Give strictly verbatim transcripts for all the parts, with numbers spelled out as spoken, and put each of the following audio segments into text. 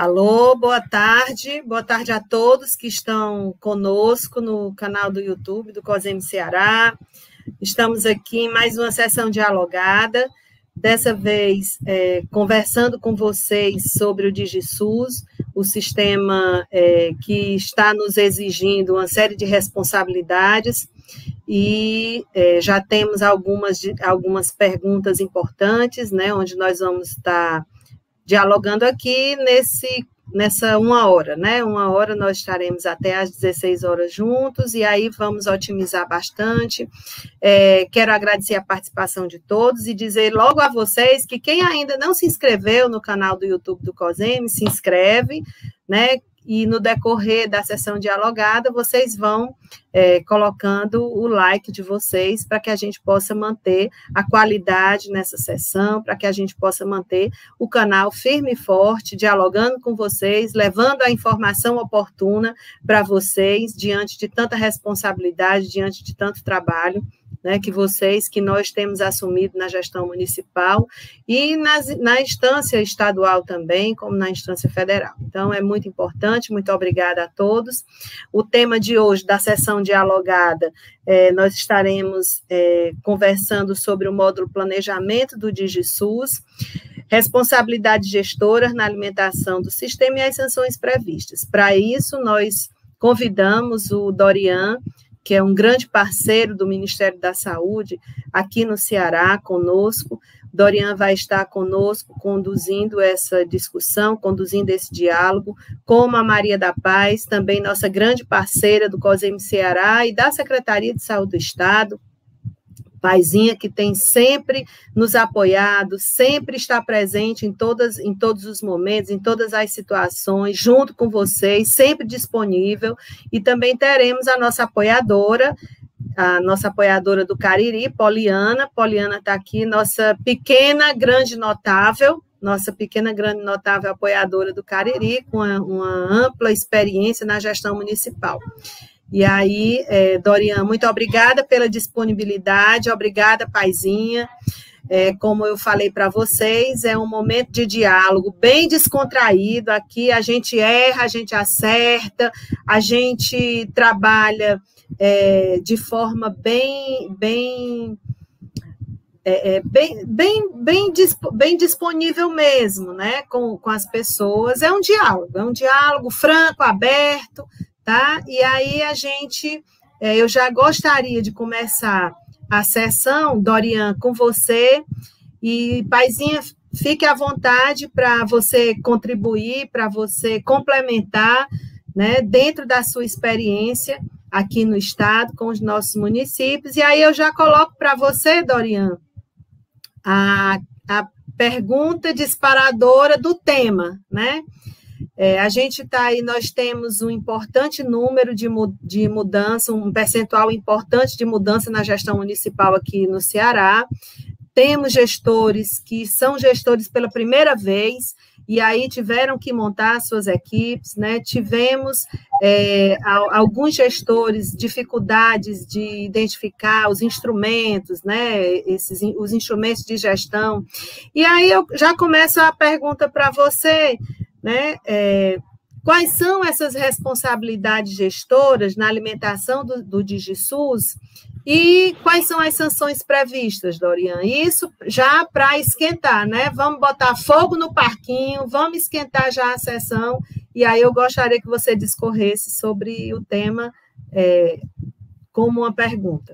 Alô, boa tarde, boa tarde a todos que estão conosco no canal do YouTube do COSEM Ceará. Estamos aqui em mais uma sessão dialogada, dessa vez é, conversando com vocês sobre o DigiSUS, o sistema é, que está nos exigindo uma série de responsabilidades, e é, já temos algumas, algumas perguntas importantes, né, onde nós vamos estar dialogando aqui nesse, nessa uma hora, né? Uma hora nós estaremos até às dezesseis horas juntos, e aí vamos otimizar bastante. É, quero agradecer a participação de todos e dizer logo a vocês que quem ainda não se inscreveu no canal do YouTube do COSEM, se inscreve, né? E no decorrer da sessão dialogada, vocês vão é, colocando o like de vocês para que a gente possa manter a qualidade nessa sessão, para que a gente possa manter o canal firme e forte, dialogando com vocês, levando a informação oportuna para vocês, diante de tanta responsabilidade, diante de tanto trabalho, né, que vocês, que nós temos assumido na gestão municipal e nas, na instância estadual também, como na instância federal. Então, é muito importante, muito obrigada a todos. O tema de hoje, da sessão dialogada, é, nós estaremos é, conversando sobre o módulo planejamento do DigiSUS, responsabilidade gestora na alimentação do sistema e as sanções previstas. Para isso, nós convidamos o Dorian, que é um grande parceiro do Ministério da Saúde, aqui no Ceará, conosco. Dorian vai estar conosco, conduzindo essa discussão, conduzindo esse diálogo, como a Maria da Paz, também nossa grande parceira do COSEM Ceará e da Secretaria de Saúde do Estado, Paizinha, que tem sempre nos apoiado, sempre está presente em, todas, em todos os momentos, em todas as situações, junto com vocês, sempre disponível. E também teremos a nossa apoiadora, a nossa apoiadora do Cariri, Poliana. Poliana está aqui, nossa pequena, grande notável, nossa pequena, grande notável apoiadora do Cariri, com uma, uma ampla experiência na gestão municipal. E aí, é, Dorian, muito obrigada pela disponibilidade, obrigada, Paizinha. É, como eu falei para vocês, é um momento de diálogo bem descontraído. Aqui a gente erra, a gente acerta, a gente trabalha é, de forma bem, bem, é, é, bem, bem, bem, bem disponível mesmo, né, com, com as pessoas. É um diálogo, é um diálogo franco, aberto. Tá? E aí a gente, eu já gostaria de começar a sessão, Dorian, com você, e Paizinha, fique à vontade para você contribuir, para você complementar, né, dentro da sua experiência aqui no estado, com os nossos municípios, e aí eu já coloco para você, Dorian, a, a pergunta disparadora do tema, né? É, a gente está aí, nós temos um importante número de, de mudança, um percentual importante de mudança na gestão municipal aqui no Ceará. Temos gestores que são gestores pela primeira vez, e aí tiveram que montar suas equipes, né? Tivemos é, alguns gestores dificuldades de identificar os instrumentos, né? Esses, os instrumentos de gestão. E aí eu já começo a pergunta para você, né? É, quais são essas responsabilidades gestoras na alimentação do, do DigiSUS e quais são as sanções previstas, Dorian? Isso já para esquentar, né? Vamos botar fogo no parquinho, vamos esquentar já a sessão, e aí eu gostaria que você discorresse sobre o tema é, como uma pergunta.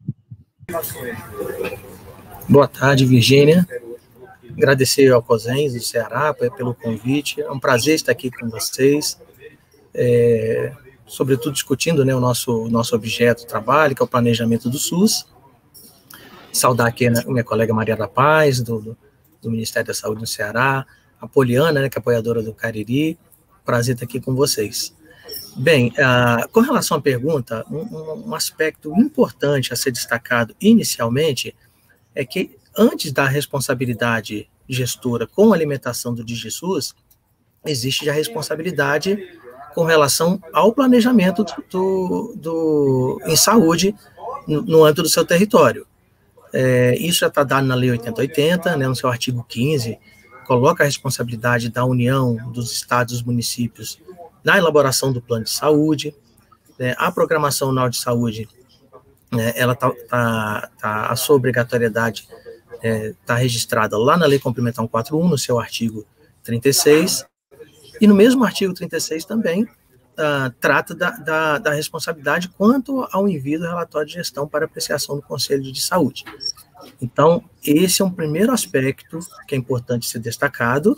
Boa tarde, Virgínia. Agradecer ao COSEM do Ceará pelo convite. É um prazer estar aqui com vocês, é, sobretudo discutindo, né, o nosso, nosso objeto de trabalho, que é o planejamento do SUS. Saudar aqui a minha colega Maria da Paz, do, do, do Ministério da Saúde do Ceará, a Poliana, né, que é apoiadora do Cariri. Prazer estar aqui com vocês. Bem, uh, com relação à pergunta, um, um aspecto importante a ser destacado inicialmente é que antes da responsabilidade gestora com a alimentação do DigiSUS, existe já responsabilidade com relação ao planejamento do, do, do, em saúde no, no âmbito do seu território. É, isso já está dado na Lei oitenta oitenta, né, no seu artigo quinze, coloca a responsabilidade da União, dos estados e dos municípios na elaboração do plano de saúde, né? A programação anual de saúde, né, ela tá, tá, tá, a sua obrigatoriedade está é, registrada lá na Lei Complementar cento e quarenta e um, no seu artigo trinta e seis, e no mesmo artigo trinta e seis também uh, trata da, da, da responsabilidade quanto ao envio do relatório de gestão para apreciação do Conselho de Saúde. Então, esse é um primeiro aspecto que é importante ser destacado,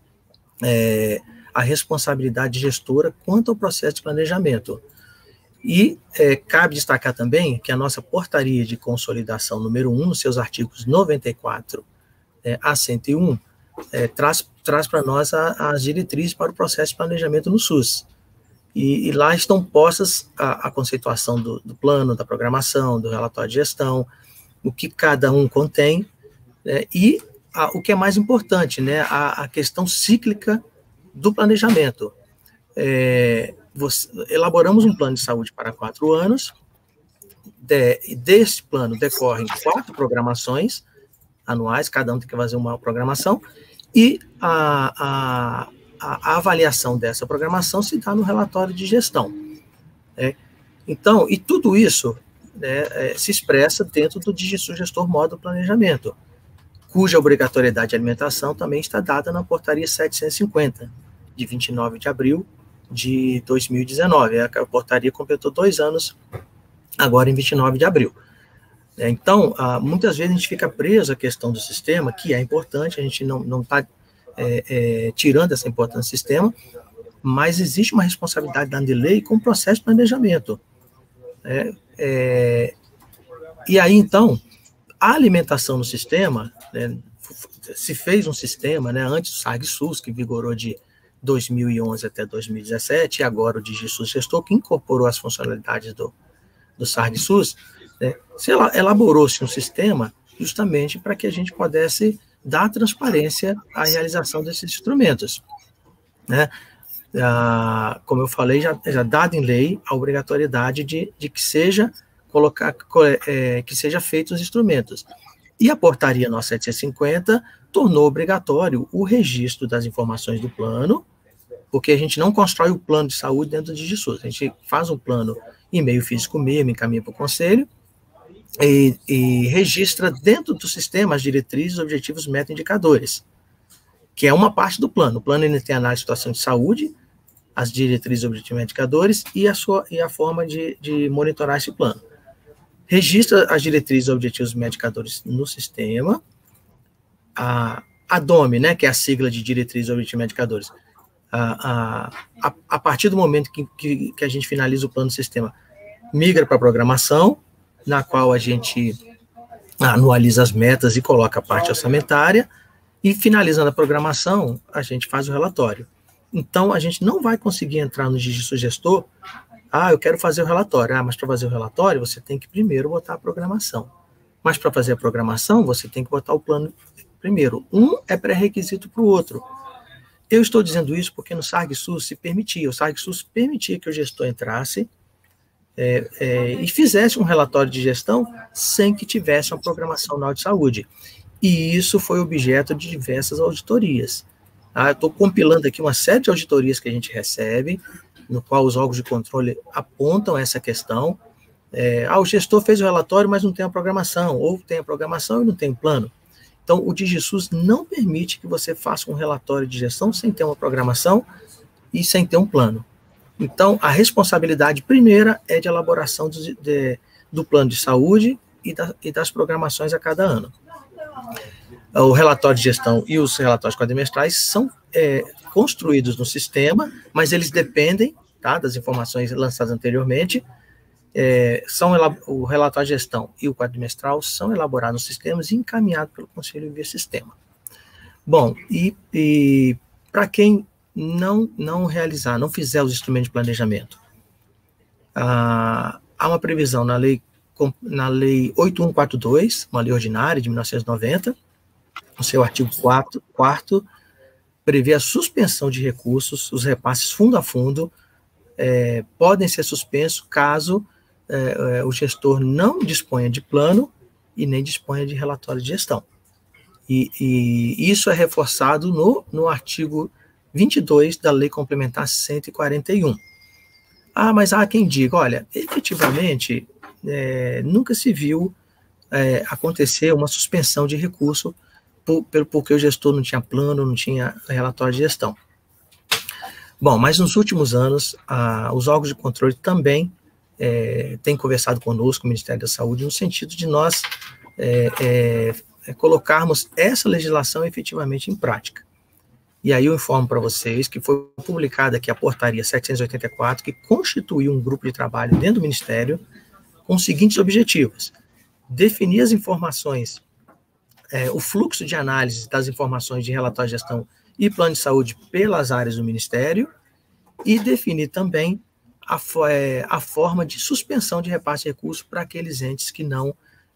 é, a responsabilidade gestora quanto ao processo de planejamento. E é, cabe destacar também que a nossa portaria de consolidação número um, nos seus artigos noventa e quatro é, a cento e um, é, traz, traz para nós a, as diretrizes para o processo de planejamento no SUS. E, e lá estão postas a, a conceituação do, do plano, da programação, do relatório de gestão, o que cada um contém, né, e a, o que é mais importante, né, a, a questão cíclica do planejamento. É, você, elaboramos um plano de saúde para quatro anos, de, desse plano decorrem quatro programações anuais, cada um tem que fazer uma programação, e a, a, a avaliação dessa programação se dá no relatório de gestão. Né? Então, e tudo isso, né, é, se expressa dentro do DigiSugestor Módulo Planejamento, cuja obrigatoriedade de alimentação também está dada na portaria setecentos e cinquenta, de vinte e nove de abril de dois mil e dezenove. A portaria completou dois anos, agora em vinte e nove de abril. Então, muitas vezes a gente fica preso à questão do sistema, que é importante, a gente não está é, é, tirando essa importância do sistema, mas existe uma responsabilidade da ANDILEI com o processo de planejamento. É, é, e aí, então, a alimentação no sistema, né, se fez um sistema, né, antes do SARG-SUS, que vigorou de dois mil e onze até dois mil e dezessete, e agora o DigiSugestor, que incorporou as funcionalidades do, do SARG-SUS, né, se elaborou-se um sistema justamente para que a gente pudesse dar transparência à realização desses instrumentos. Né? Ah, como eu falei, já, já dado em lei a obrigatoriedade de, de que seja colocar, é, que seja feito os instrumentos. E a portaria nossa setecentos e cinquenta tornou obrigatório o registro das informações do plano, porque a gente não constrói o plano de saúde dentro do DigiSUS, a gente faz um plano em meio físico mesmo, encaminha para o conselho, e, e registra dentro do sistema as diretrizes, objetivos, metas e indicadores, que é uma parte do plano. O plano ele tem análise de situação de saúde, as diretrizes, objetivos e indicadores, e a, sua, e a forma de, de monitorar esse plano. Registra as diretrizes, objetivos e indicadores no sistema, a, a D O M, né, que é a sigla de diretrizes, objetivos e indicadores, a, a, a partir do momento que, que, que a gente finaliza o plano do sistema, migra para a programação, na qual a gente anualiza as metas e coloca a parte orçamentária, e finalizando a programação, a gente faz o relatório. Então, a gente não vai conseguir entrar no DigiSugestor, ah, eu quero fazer o relatório, ah, mas para fazer o relatório, você tem que primeiro botar a programação. Mas para fazer a programação, você tem que botar o plano primeiro. Um é pré-requisito para o outro. Eu estou dizendo isso porque no SARG-SUS se permitia, o SARG-SUS permitia que o gestor entrasse é, é, e fizesse um relatório de gestão sem que tivesse uma programação anual de saúde. E isso foi objeto de diversas auditorias. Ah, eu estou compilando aqui uma série de auditorias que a gente recebe, no qual os órgãos de controle apontam essa questão. É, ah, o gestor fez o relatório, mas não tem a programação, ou tem a programação e não tem o plano. Então, o DigiSUS não permite que você faça um relatório de gestão sem ter uma programação e sem ter um plano. Então, a responsabilidade primeira é de elaboração do, de, do plano de saúde e, da, e das programações a cada ano. O relatório de gestão e os relatórios quadrimestrais são é, construídos no sistema, mas eles dependem, tá, das informações lançadas anteriormente. É, são o relatório de gestão e o quadrimestral são elaborados nos sistemas e encaminhados pelo Conselho via sistema. Bom, e, e para quem não, não realizar, não fizer os instrumentos de planejamento, ah, há uma previsão na lei, na lei oito mil cento e quarenta e dois, uma lei ordinária de mil novecentos e noventa, no seu artigo quarto, prevê a suspensão de recursos, os repasses fundo a fundo é, podem ser suspensos caso é, é, o gestor não disponha de plano e nem disponha de relatório de gestão. E, e isso é reforçado no, no artigo vinte e dois da Lei Complementar cento e quarenta e um. Ah, mas há quem diga, olha, efetivamente, é, nunca se viu é, acontecer uma suspensão de recurso por, porque o gestor não tinha plano, não tinha relatório de gestão. Bom, mas nos últimos anos, ah, os órgãos de controle também é, têm conversado conosco, o Ministério da Saúde, no sentido de nós é, é, é, colocarmos essa legislação efetivamente em prática. E aí eu informo para vocês que foi publicada aqui a portaria setecentos e oitenta e quatro, que constituiu um grupo de trabalho dentro do Ministério com os seguintes objetivos: definir as informações, é, o fluxo de análise das informações de relatório de gestão e plano de saúde pelas áreas do Ministério, e definir também a, é, a forma de suspensão de repasse de recursos para aqueles entes que não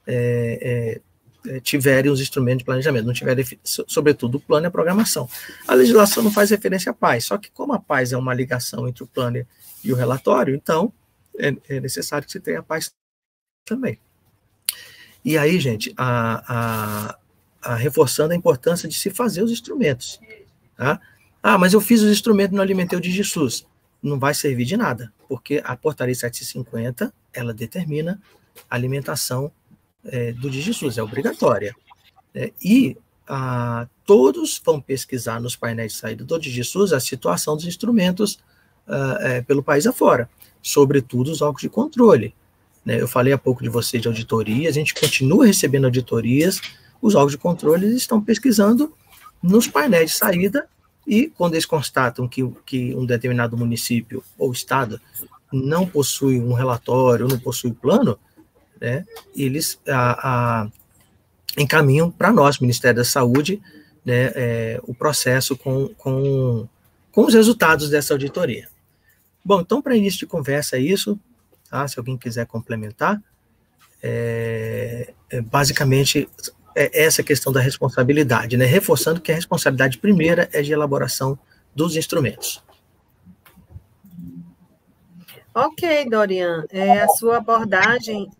é, é, tiverem os instrumentos de planejamento, não tiverem, sobretudo, o plano e a programação. A legislação não faz referência à P A S, só que como a P A S é uma ligação entre o plano e o relatório, então é, é necessário que se tenha a P A S também. E aí, gente, a, a, a reforçando a importância de se fazer os instrumentos. Tá? Ah, mas eu fiz os instrumentos e não alimentei o DigiSUS. Não vai servir de nada, porque a portaria setecentos e cinquenta, ela determina a alimentação é, do DigiSUS, é obrigatória. É, e ah, todos vão pesquisar nos painéis de saída do DigiSUS a situação dos instrumentos ah, é, pelo país afora, sobretudo os órgãos de controle. Né? Eu falei há pouco de vocês de auditoria, a gente continua recebendo auditorias, os órgãos de controle estão pesquisando nos painéis de saída, e quando eles constatam que, que um determinado município ou estado não possui um relatório, não possui plano, né, eles a, a, encaminham para nós, Ministério da Saúde, né, é, o processo com, com, com os resultados dessa auditoria. Bom, então, para início de conversa é isso, tá? Se alguém quiser complementar, é, é basicamente... é essa questão da responsabilidade, né? Reforçando que a responsabilidade primeira é de elaboração dos instrumentos. Ok, Dorian, é, a sua abordagem...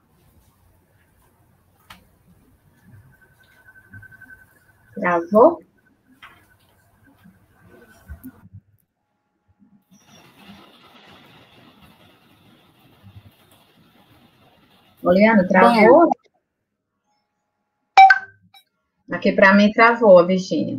Travou? Oliana, travou? Bom. Aqui para mim travou, a Virgínia.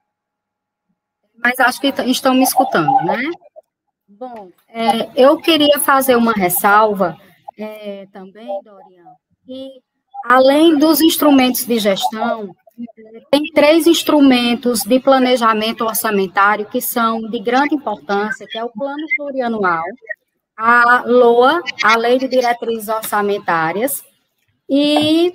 Mas acho que estão me escutando, né? Bom, é, eu queria fazer uma ressalva é, também, Dorian, que além dos instrumentos de gestão, tem três instrumentos de planejamento orçamentário que são de grande importância, que é o Plano Plurianual, a LOA, a Lei de Diretrizes Orçamentárias, e...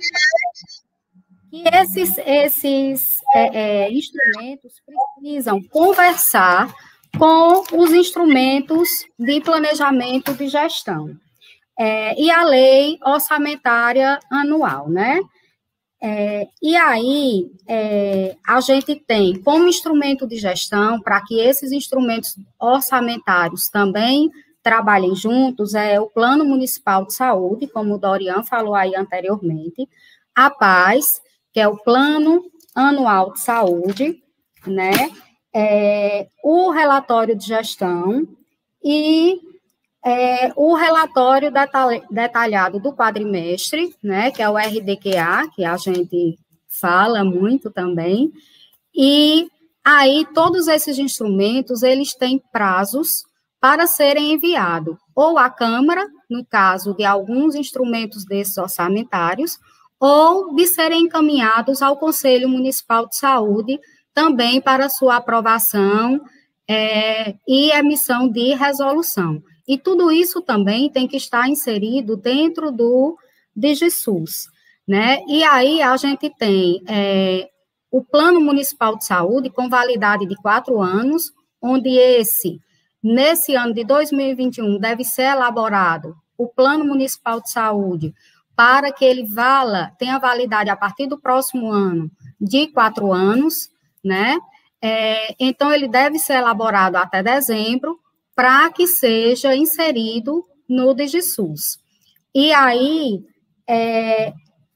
que esses, esses é, é, instrumentos precisam conversar com os instrumentos de planejamento de gestão. É, e a lei orçamentária anual, né? É, e aí, é, a gente tem como instrumento de gestão, para que esses instrumentos orçamentários também trabalhem juntos, é o Plano Municipal de Saúde, como o Dorian falou aí anteriormente, a P A S, que é o Plano Anual de Saúde, né? É, o relatório de gestão e é, o relatório detalhado do quadrimestre, né? Que é o R D Q A, que a gente fala muito também. E aí, todos esses instrumentos, eles têm prazos para serem enviados, ou à Câmara, no caso de alguns instrumentos desses orçamentários, ou de serem encaminhados ao Conselho Municipal de Saúde, também para sua aprovação é, e emissão de resolução. E tudo isso também tem que estar inserido dentro do DigiSUS, né? E aí a gente tem é, o Plano Municipal de Saúde com validade de quatro anos, onde esse, nesse ano de dois mil e vinte e um, deve ser elaborado o Plano Municipal de Saúde, para que ele vala, tenha validade a partir do próximo ano de quatro anos, né? É, então, ele deve ser elaborado até dezembro, para que seja inserido no DigiSUS. E aí, é,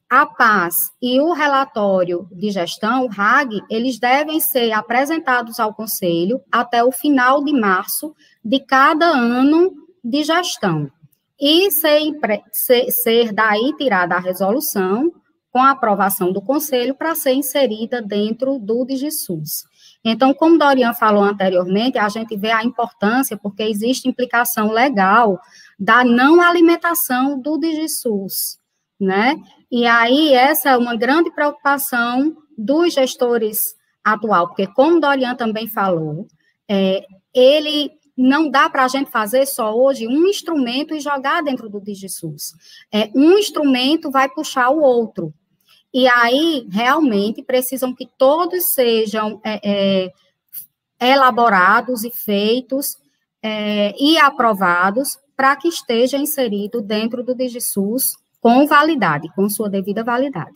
a P A S e o relatório de gestão, o R A G, eles devem ser apresentados ao Conselho até o final de março de cada ano de gestão. E ser, ser, ser daí tirada a resolução com a aprovação do Conselho para ser inserida dentro do DigiSUS. Então, como Dorian falou anteriormente, a gente vê a importância, porque existe implicação legal da não alimentação do DigiSUS, né? E aí, essa é uma grande preocupação dos gestores atual, porque, como Dorian também falou, é, ele não dá para a gente fazer só hoje um instrumento e jogar dentro do DigiSUS. É, um instrumento vai puxar o outro. E aí, realmente, precisam que todos sejam é, é, elaborados e feitos é, e aprovados para que esteja inserido dentro do DigiSUS com validade, com sua devida validade.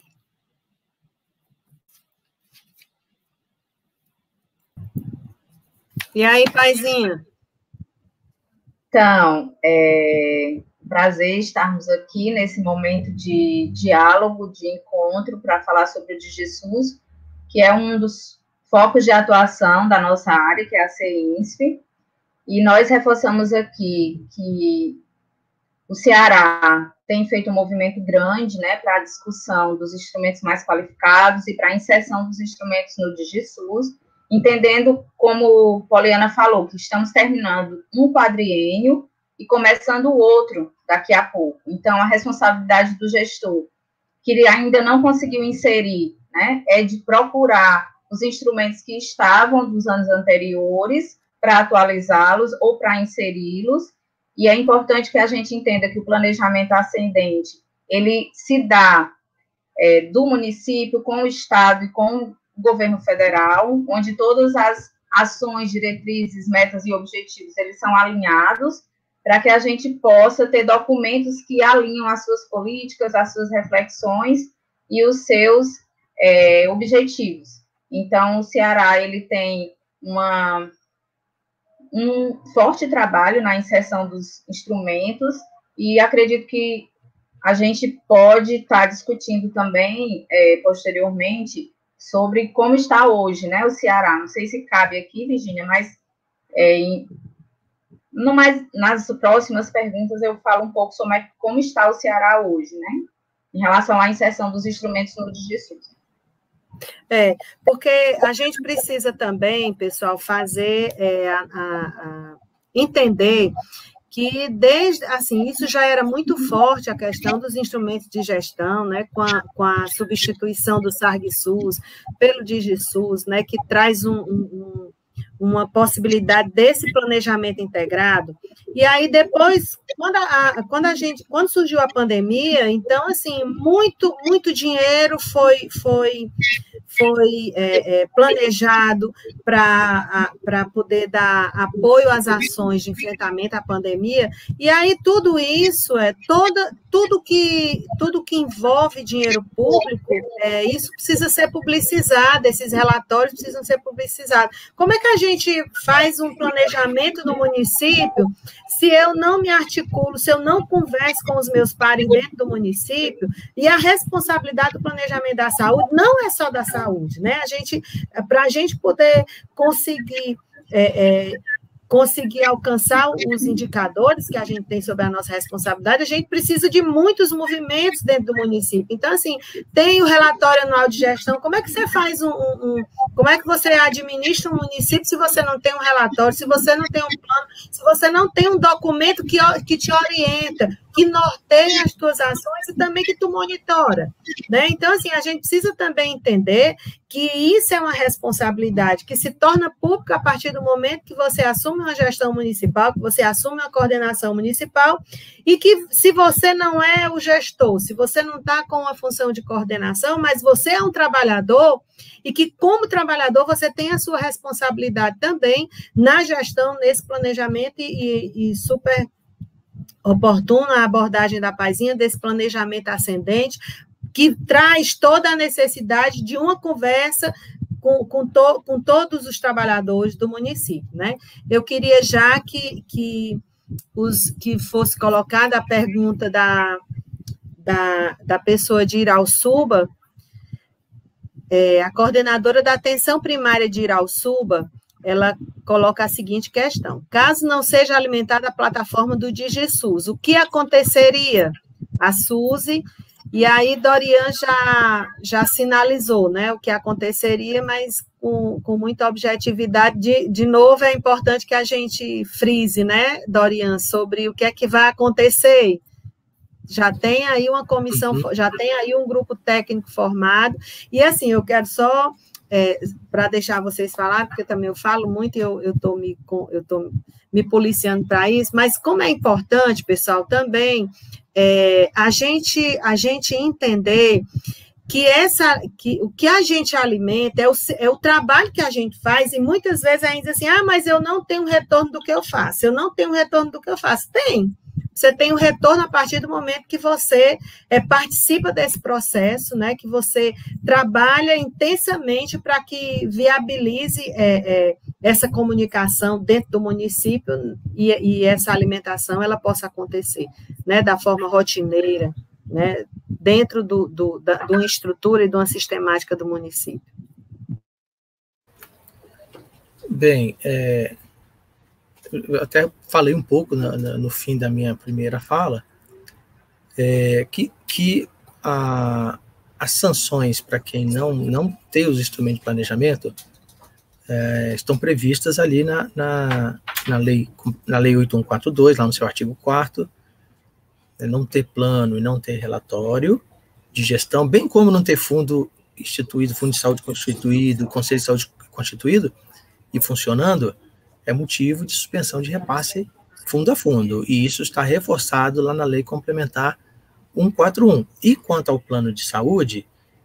E aí, Paizinho? Então, é prazer estarmos aqui nesse momento de diálogo, de encontro, para falar sobre o DigiSUS, que é um dos focos de atuação da nossa área, que é a CEINSP, e nós reforçamos aqui que o Ceará tem feito um movimento grande, né, para a discussão dos instrumentos mais qualificados e para a inserção dos instrumentos no DigiSUS, entendendo, como Poliana falou, que estamos terminando um quadriênio e começando o outro daqui a pouco. Então, a responsabilidade do gestor, que ainda não conseguiu inserir, né, é de procurar os instrumentos que estavam dos anos anteriores para atualizá-los ou para inseri-los. E é importante que a gente entenda que o planejamento ascendente, ele se dá é, do município com o Estado e com o governo federal, onde todas as ações, diretrizes, metas e objetivos, eles são alinhados, para que a gente possa ter documentos que alinham as suas políticas, as suas reflexões e os seus é, objetivos. Então, o Ceará, ele tem uma... um forte trabalho na inserção dos instrumentos e acredito que a gente pode estar discutindo também, é, posteriormente, sobre como está hoje, né, o Ceará. Não sei se cabe aqui, Virgínia, mas é, no mais, nas próximas perguntas eu falo um pouco sobre como está o Ceará hoje, né, em relação à inserção dos instrumentos no DigiSUS. É, porque a gente precisa também, pessoal, fazer, é, a, a, a entender que desde, assim, isso já era muito forte, a questão dos instrumentos de gestão, né, com a, com a substituição do SARG-SUS pelo DigiSUS, né, que traz um, um, uma possibilidade desse planejamento integrado. E aí, depois, quando a, quando a gente, quando surgiu a pandemia, então, assim, muito, muito dinheiro foi, foi, foi é, é, planejado para poder dar apoio às ações de enfrentamento à pandemia, e aí tudo isso, é toda, tudo, que, tudo que envolve dinheiro público, é, isso precisa ser publicizado, esses relatórios precisam ser publicizados. Como é que a gente faz um planejamento no município se eu não me articulo, se eu não converso com os meus pares dentro do município? E a responsabilidade do planejamento da saúde não é só da saúde, né? A gente, para a gente poder conseguir é, é, conseguir alcançar os indicadores que a gente tem sobre a nossa responsabilidade, a gente precisa de muitos movimentos dentro do município. Então, assim, tem o relatório anual de gestão. Como é que você faz um, um, um como é que você administra um município se você não tem um relatório, se você não tem um plano, se você não tem um documento que, que te orienta, que norteia as tuas ações e também que tu monitora, né? Então, assim, a gente precisa também entender que isso é uma responsabilidade que se torna pública a partir do momento que você assume uma gestão municipal, que você assume uma coordenação municipal, e que se você não é o gestor, se você não está com a função de coordenação, mas você é um trabalhador, e que como trabalhador você tem a sua responsabilidade também na gestão, nesse planejamento, e, e super oportuna a abordagem da Paizinha desse planejamento ascendente, que traz toda a necessidade de uma conversa com, com, to, com todos os trabalhadores do município, né? Eu queria já que, que, os, que fosse colocada a pergunta da, da, da pessoa de Irauçuba, é, a coordenadora da atenção primária de Irauçuba, ela coloca a seguinte questão: caso não seja alimentada a plataforma do DigiSUS, o que aconteceria? A Suzy, e aí Dorian já, já sinalizou, né, o que aconteceria, mas com, com muita objetividade. De, de novo, é importante que a gente frise, né, Dorian, sobre o que é que vai acontecer. Já tem aí uma comissão, uhum. já tem aí um grupo técnico formado, e assim, eu quero só, é, para deixar vocês falar, porque também eu falo muito e eu estou me, eu tô me policiando para isso, mas como é importante, pessoal, também, é, a, gente, a gente entender que, essa, que o que a gente alimenta é o, é o trabalho que a gente faz, e muitas vezes a gente diz assim, ah, mas eu não tenho retorno do que eu faço, eu não tenho retorno do que eu faço. Tem. Você tem um retorno a partir do momento que você é, participa desse processo, né, que você trabalha intensamente para que viabilize é, é, essa comunicação dentro do município e, e essa alimentação ela possa acontecer, né, da forma rotineira, né, dentro do, do, da, de uma estrutura e de uma sistemática do município. Bem, é... eu até falei um pouco na, na, no fim da minha primeira fala, é, que, que a, as sanções para quem não, não tem os instrumentos de planejamento é, estão previstas ali na, na, na, lei, na lei oito mil cento e quarenta e dois, lá no seu artigo quarto, é, não ter plano e não ter relatório de gestão, bem como não ter fundo instituído, fundo de saúde constituído, conselho de saúde constituído e funcionando, é motivo de suspensão de repasse fundo a fundo, e isso está reforçado lá na Lei Complementar cento e quarenta e um. E quanto ao plano de saúde,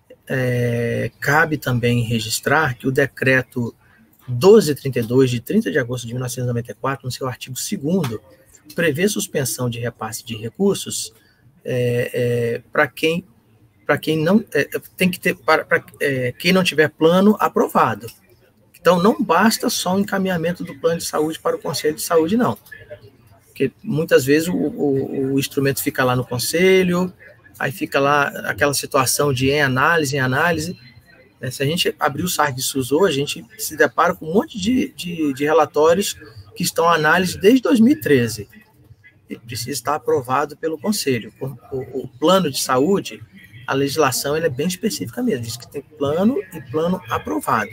é, cabe também registrar que o decreto doze trinta e dois, de trinta de agosto de mil novecentos e noventa e quatro, no seu artigo segundo, prevê suspensão de repasse de recursos é, é, para quem, para quem não é, tem que ter, para, para é, quem não tiver plano aprovado. Então, não basta só o encaminhamento do plano de saúde para o Conselho de Saúde, não. Porque muitas vezes o, o, o instrumento fica lá no Conselho, aí fica lá aquela situação de em análise, em análise. Né? Se a gente abrir o site de SUS hoje, a gente se depara com um monte de, de, de relatórios que estão em análise desde dois mil e treze. E precisa estar aprovado pelo Conselho. O, o, o plano de saúde, a legislação ela é bem específica mesmo, diz que tem plano e plano aprovado.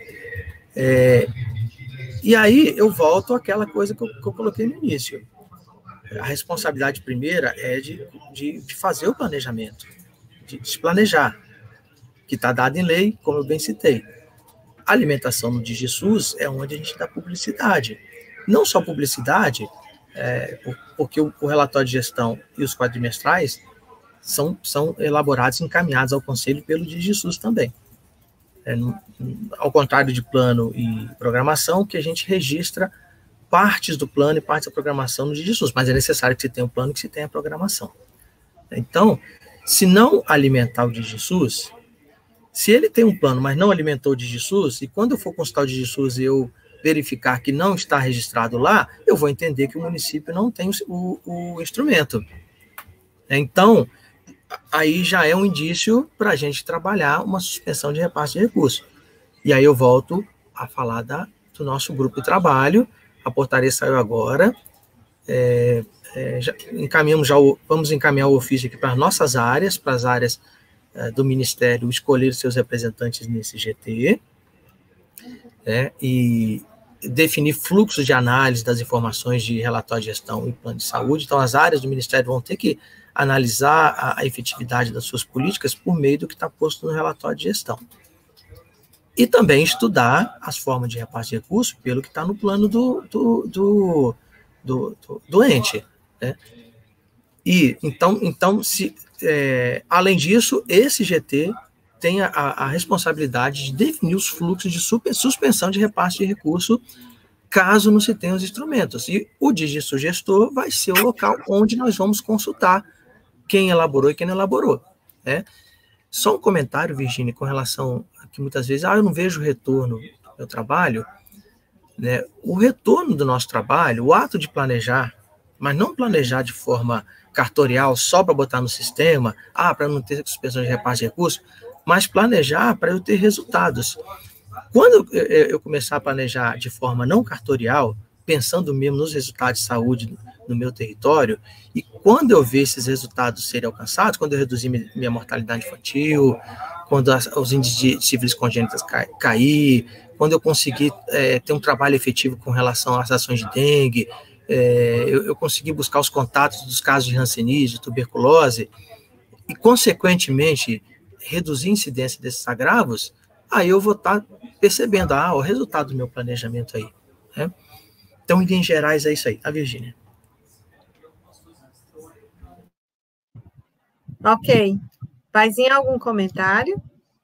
É, e aí eu volto àquela coisa que eu, que eu coloquei no início. A responsabilidade primeira é de, de, de fazer o planejamento, de, de planejar, que está dado em lei, como eu bem citei. A alimentação no DigiSUS é onde a gente dá publicidade. Não só publicidade, é, porque o, o relatório de gestão e os quadrimestrais são, são elaborados e encaminhados ao Conselho pelo DigiSUS também. É, no, ao contrário de plano e programação, que a gente registra partes do plano e partes da programação no DigiSUS, mas é necessário que se tenha um plano e que se tenha a programação. Então, se não alimentar o DigiSUS, se ele tem um plano, mas não alimentou o DigiSUS, e quando eu for consultar o DigiSUS e eu verificar que não está registrado lá, eu vou entender que o município não tem o, o instrumento. Então, aí já é um indício para a gente trabalhar uma suspensão de repasse de recursos. E aí eu volto a falar da, do nosso grupo de trabalho. A portaria saiu agora, é, é, já encaminhamos já o, vamos encaminhar o ofício aqui para as nossas áreas, para as áreas é, do Ministério escolher seus representantes nesse G T, é, e definir fluxos de análise das informações de relatório de gestão e plano de saúde. Então, as áreas do Ministério vão ter que analisar a, a efetividade das suas políticas por meio do que está posto no relatório de gestão. E também estudar as formas de repasse de recursos pelo que está no plano do, do, do, do, do, do ente. Né? E, então, então se, é, além disso, esse G T tem a, a responsabilidade de definir os fluxos de super, suspensão de repasse de recurso caso não se tenha os instrumentos. E o DigiSUgestor vai ser o local onde nós vamos consultar quem elaborou e quem não elaborou. Né? Só um comentário, Virgínia, com relação a que muitas vezes, ah, eu não vejo retorno do meu trabalho. Né? O retorno do nosso trabalho, o ato de planejar, mas não planejar de forma cartorial só para botar no sistema, ah, para não ter suspensão de repasse de recursos, mas planejar para eu ter resultados. Quando eu, eu começar a planejar de forma não cartorial, pensando mesmo nos resultados de saúde no meu território, e quando eu ver esses resultados serem alcançados, quando eu reduzir minha mortalidade infantil, quando as, os índices de sífilis congênitas cai, cair, quando eu conseguir é, ter um trabalho efetivo com relação às ações de dengue, é, eu, eu conseguir buscar os contatos dos casos de hanseníase, de tuberculose, e, consequentemente, reduzir a incidência desses agravos, aí eu vou estar percebendo, ah, o resultado do meu planejamento aí, né? Então, em linhas gerais, é isso aí. A Virgínia. Ok. Paizinho, algum comentário?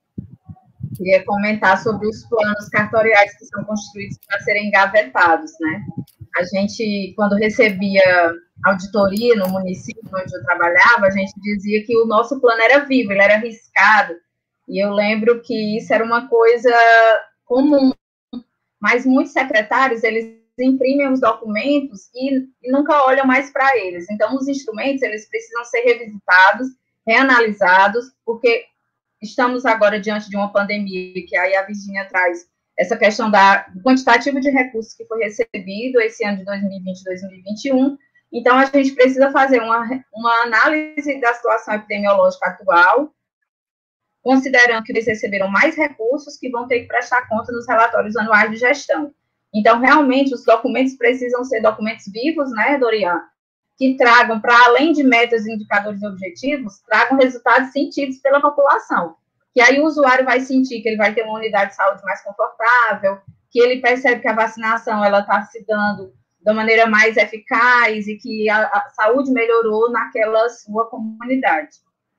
Queria comentar sobre os planos cartoriais que são construídos para serem engavetados, né? A gente, quando recebia auditoria no município onde eu trabalhava, a gente dizia que o nosso plano era vivo, ele era arriscado, e eu lembro que isso era uma coisa comum, mas muitos secretários, eles imprimem os documentos e, e nunca olham mais para eles. Então, os instrumentos, eles precisam ser revisitados, reanalisados, porque estamos agora diante de uma pandemia, que aí a Virgínia traz essa questão da, do quantitativo de recursos que foi recebido esse ano de dois mil e vinte, dois mil e vinte e um. Então, a gente precisa fazer uma, uma análise da situação epidemiológica atual, considerando que eles receberam mais recursos que vão ter que prestar conta nos relatórios anuais de gestão. Então, realmente, os documentos precisam ser documentos vivos, né, Dorian, que tragam, para além de metas, indicadores e objetivos, tragam resultados sentidos pela população. Que aí o usuário vai sentir que ele vai ter uma unidade de saúde mais confortável, que ele percebe que a vacinação ela está se dando da maneira mais eficaz e que a, a saúde melhorou naquela sua comunidade.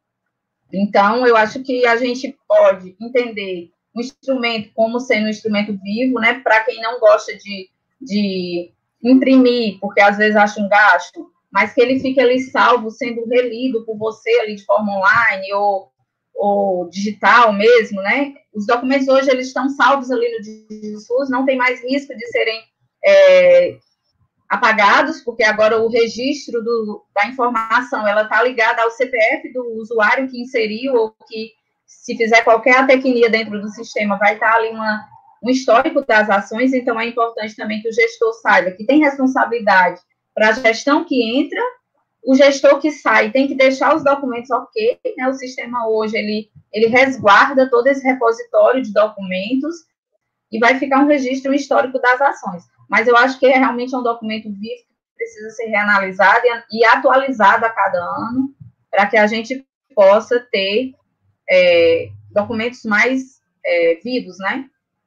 Então, eu acho que a gente pode entender um instrumento como sendo um instrumento vivo, né, para quem não gosta de, de imprimir, porque às vezes acha um gasto, mas que ele fique ali salvo, sendo relido por você ali de forma online ou, ou digital mesmo, né? Os documentos hoje, eles estão salvos ali no DigiSUS, não tem mais risco de serem é, apagados, porque agora o registro do, da informação, ela está ligada ao C P F do usuário que inseriu ou que, se fizer qualquer atecnia dentro do sistema, vai estar ali uma, um histórico das ações, então é importante também que o gestor saiba que tem responsabilidade para a gestão que entra, o gestor que sai tem que deixar os documentos ok, né? O sistema hoje, ele, ele resguarda todo esse repositório de documentos e vai ficar um registro histórico das ações. Mas eu acho que é realmente um documento vivo que precisa ser reanalisado e, e atualizado a cada ano, para que a gente possa ter é, documentos mais é, vivos, né?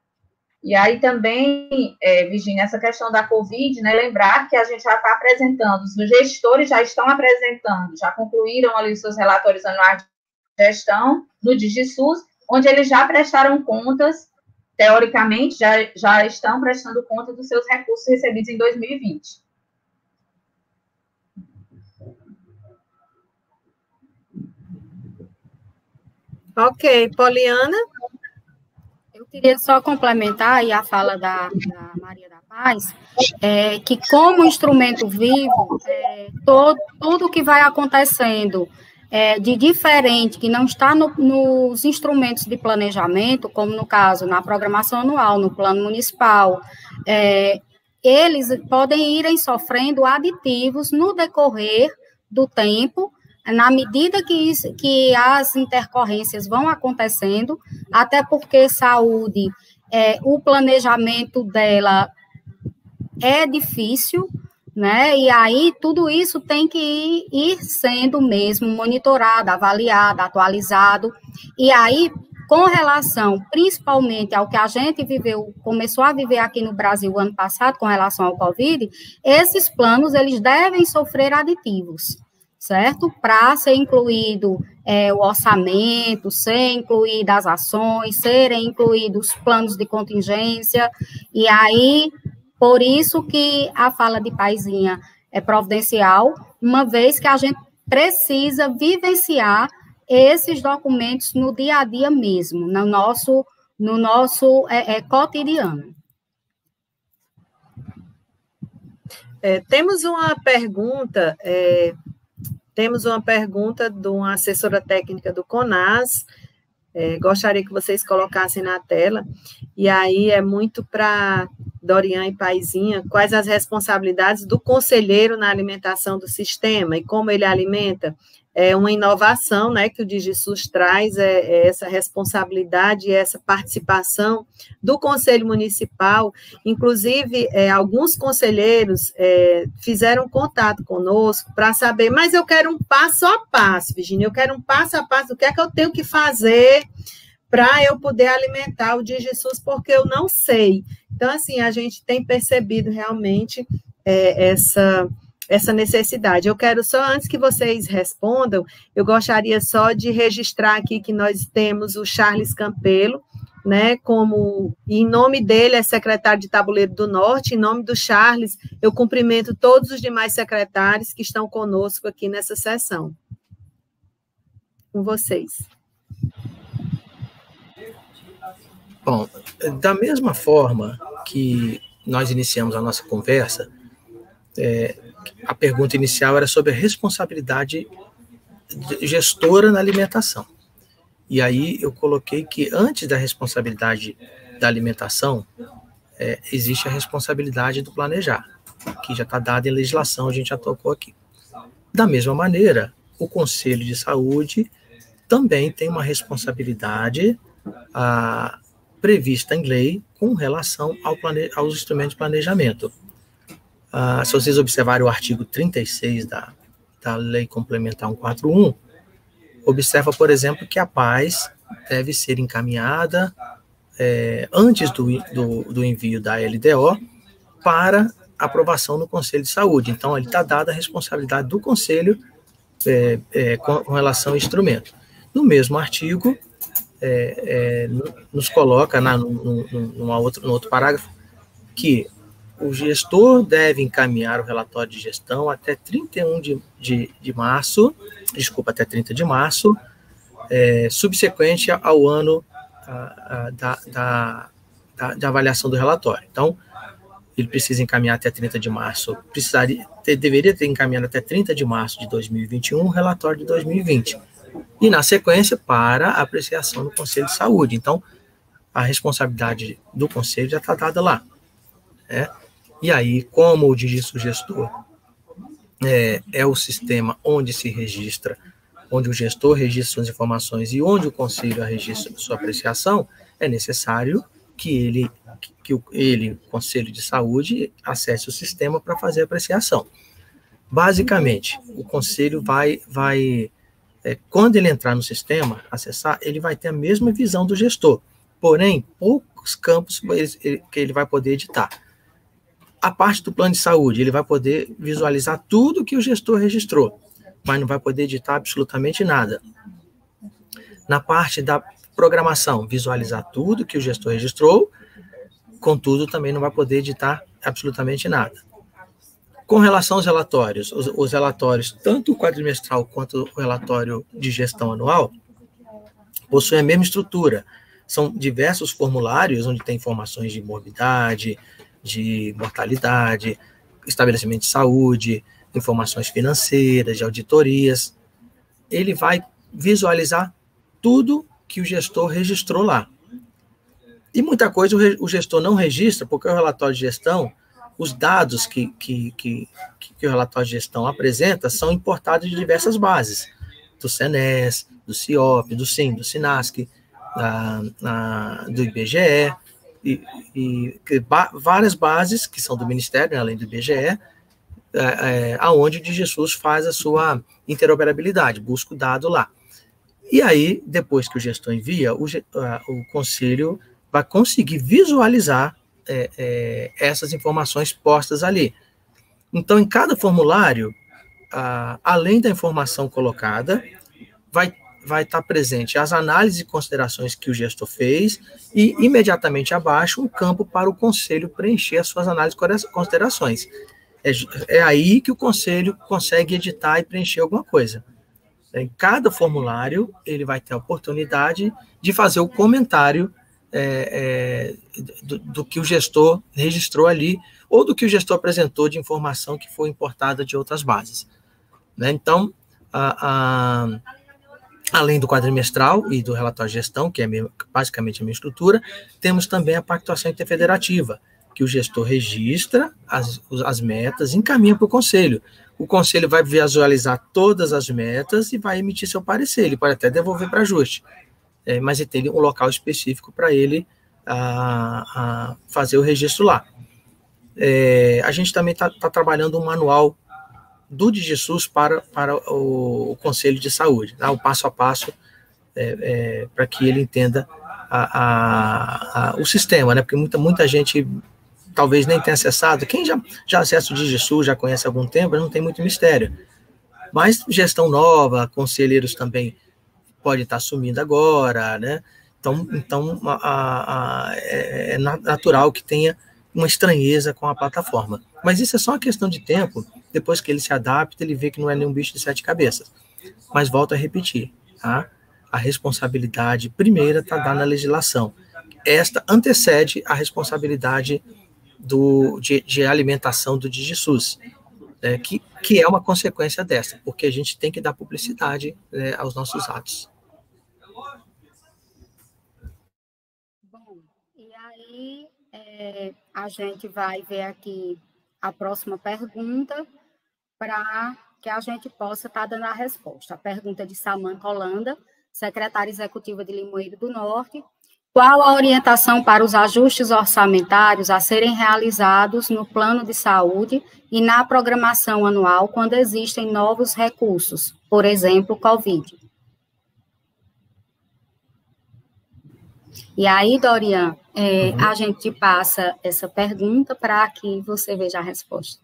E aí também, é, Virgínia, essa questão da Covid, né, lembrar que a gente já está apresentando, os gestores já estão apresentando, já concluíram ali os seus relatórios anuais de gestão no DigiSUS, onde eles já prestaram contas, teoricamente, já, já estão prestando conta dos seus recursos recebidos em dois mil e vinte. Ok, Poliana? Eu queria só complementar aí a fala da, da Maria da Paz, é, que como instrumento vivo, é, todo, tudo que vai acontecendo é, de diferente, que não está no, nos instrumentos de planejamento, como no caso, na programação anual, no plano municipal, é, eles podem irem sofrendo aditivos no decorrer do tempo, na medida que, isso, que as intercorrências vão acontecendo, até porque saúde, é, o planejamento dela é difícil, né? E aí tudo isso tem que ir, ir sendo mesmo monitorado, avaliado, atualizado. E aí, com relação principalmente ao que a gente viveu, começou a viver aqui no Brasil ano passado, com relação ao Covid, esses planos eles devem sofrer aditivos, certo? Para ser incluído é, o orçamento, ser incluídas as ações, serem incluídos os planos de contingência, e aí, por isso que a fala de Paizinha é providencial, uma vez que a gente precisa vivenciar esses documentos no dia a dia mesmo, no nosso, no nosso é, é, cotidiano. É, temos uma pergunta, é, temos uma pergunta de uma assessora técnica do CONAS, é, gostaria que vocês colocassem na tela, e aí é muito para Dorian e Paizinha, quais as responsabilidades do conselheiro na alimentação do sistema, e como ele alimenta. É uma inovação, né, que o DigiSUS traz, é, é essa responsabilidade e essa participação do Conselho Municipal. Inclusive, é, alguns conselheiros é, fizeram contato conosco para saber, mas eu quero um passo a passo, Virginia, eu quero um passo a passo, o que é que eu tenho que fazer para eu poder alimentar o DigiSUS, porque eu não sei. Então, assim, a gente tem percebido realmente é, essa... essa necessidade. Eu quero só, antes que vocês respondam, eu gostaria só de registrar aqui que nós temos o Charles Campelo, né, como, em nome dele é secretário de Tabuleiro do Norte, em nome do Charles, eu cumprimento todos os demais secretários que estão conosco aqui nessa sessão. Com vocês. Bom, da mesma forma que nós iniciamos a nossa conversa, é, a pergunta inicial era sobre a responsabilidade gestora na alimentação. E aí eu coloquei que antes da responsabilidade da alimentação, é, existe a responsabilidade do planejar, que já está dada em legislação, a gente já tocou aqui. Da mesma maneira, o Conselho de Saúde também tem uma responsabilidade a, prevista em lei com relação ao plane, aos instrumentos de planejamento. Uh, se vocês observarem o artigo trinta e seis da, da Lei Complementar cento e quarenta e um, observa, por exemplo, que a paz deve ser encaminhada é, antes do, do, do envio da L D O para aprovação no Conselho de Saúde. Então, ali está dada a responsabilidade do Conselho é, é, com, com relação ao instrumento. No mesmo artigo, é, é, nos coloca na, num, numa outra, num outro parágrafo que o gestor deve encaminhar o relatório de gestão até trinta e um de, de, de março, desculpa, até trinta de março, é, subsequente ao ano a, a, da, da, da, da avaliação do relatório. Então, ele precisa encaminhar até trinta de março, precisaria ter, deveria ter encaminhado até trinta de março de dois mil e vinte e um o relatório de dois mil e vinte. E, na sequência, para a apreciação do Conselho de Saúde. Então, a responsabilidade do Conselho já está dada lá. Né? E aí, como o DigiSUS gestor é, é o sistema onde se registra, onde o gestor registra suas informações e onde o Conselho registra sua apreciação, é necessário que ele, que ele, o Conselho de Saúde, acesse o sistema para fazer a apreciação. Basicamente, o Conselho vai, vai é, quando ele entrar no sistema, acessar, ele vai ter a mesma visão do gestor, porém, poucos campos que ele vai poder editar. A parte do plano de saúde, ele vai poder visualizar tudo que o gestor registrou, mas não vai poder editar absolutamente nada. Na parte da programação, visualizar tudo que o gestor registrou, contudo, também não vai poder editar absolutamente nada. Com relação aos relatórios, os, os relatórios, tanto o quadrimestral quanto o relatório de gestão anual, possuem a mesma estrutura. São diversos formulários onde tem informações de morbidade, de mortalidade, estabelecimento de saúde, informações financeiras, de auditorias. Ele vai visualizar tudo que o gestor registrou lá. E muita coisa o gestor não registra, porque o relatório de gestão, os dados que, que, que, que o relatório de gestão apresenta são importados de diversas bases, do SENES, do CIOP, do SIM, do SINASC, da, da, do I B G E, e, e ba, várias bases que são do Ministério, além do I B G E, é, é, aonde o DigiSUS faz a sua interoperabilidade, busca o dado lá. E aí, depois que o gestor envia, o, o conselho vai conseguir visualizar é, é, essas informações postas ali. Então, em cada formulário, a, além da informação colocada, vai vai estar presente as análises e considerações que o gestor fez e, imediatamente abaixo, um campo para o conselho preencher as suas análises e considerações. É, é aí que o conselho consegue editar e preencher alguma coisa. Em cada formulário, ele vai ter a oportunidade de fazer o comentário é, é, do, do que o gestor registrou ali, ou do que o gestor apresentou de informação que foi importada de outras bases. Né? Então, a, a, além do quadrimestral e do relatório de gestão, que é meio, basicamente a minha estrutura, temos também a pactuação interfederativa, que o gestor registra as, as metas e encaminha para o conselho. O conselho vai visualizar todas as metas e vai emitir seu parecer. Ele pode até devolver para ajuste, é, mas ele tem um local específico para ele a, a fazer o registro lá. É, a gente também está tá trabalhando um manual do DigiSUS para, para o, o Conselho de Saúde, tá? O passo a passo, é, é, para que ele entenda a, a, a, o sistema, né? Porque muita, muita gente talvez nem tenha acessado. Quem já, já acessa o DigiSUS, já conhece há algum tempo, não tem muito mistério. Mas gestão nova, conselheiros também podem estar assumindo agora, né? Então, então a, a, a, é natural que tenha uma estranheza com a plataforma. Mas isso é só uma questão de tempo. Depois que ele se adapta, ele vê que não é nenhum bicho de sete cabeças. Mas volto a repetir, tá? A responsabilidade primeira está dada na legislação. Esta antecede a responsabilidade do, de, de alimentação do DigiSUS, né, que, que é uma consequência dessa, porque a gente tem que dar publicidade, né, aos nossos atos. Bom, e aí é, a gente vai ver aqui a próxima pergunta para que a gente possa estar dando a resposta. A pergunta de Samantha Holanda, secretária executiva de Limoeiro do Norte. Qual a orientação para os ajustes orçamentários a serem realizados no plano de saúde e na programação anual quando existem novos recursos, por exemplo, Covid? E aí, Dorian, é, uhum. a gente passa essa pergunta para que você veja a resposta.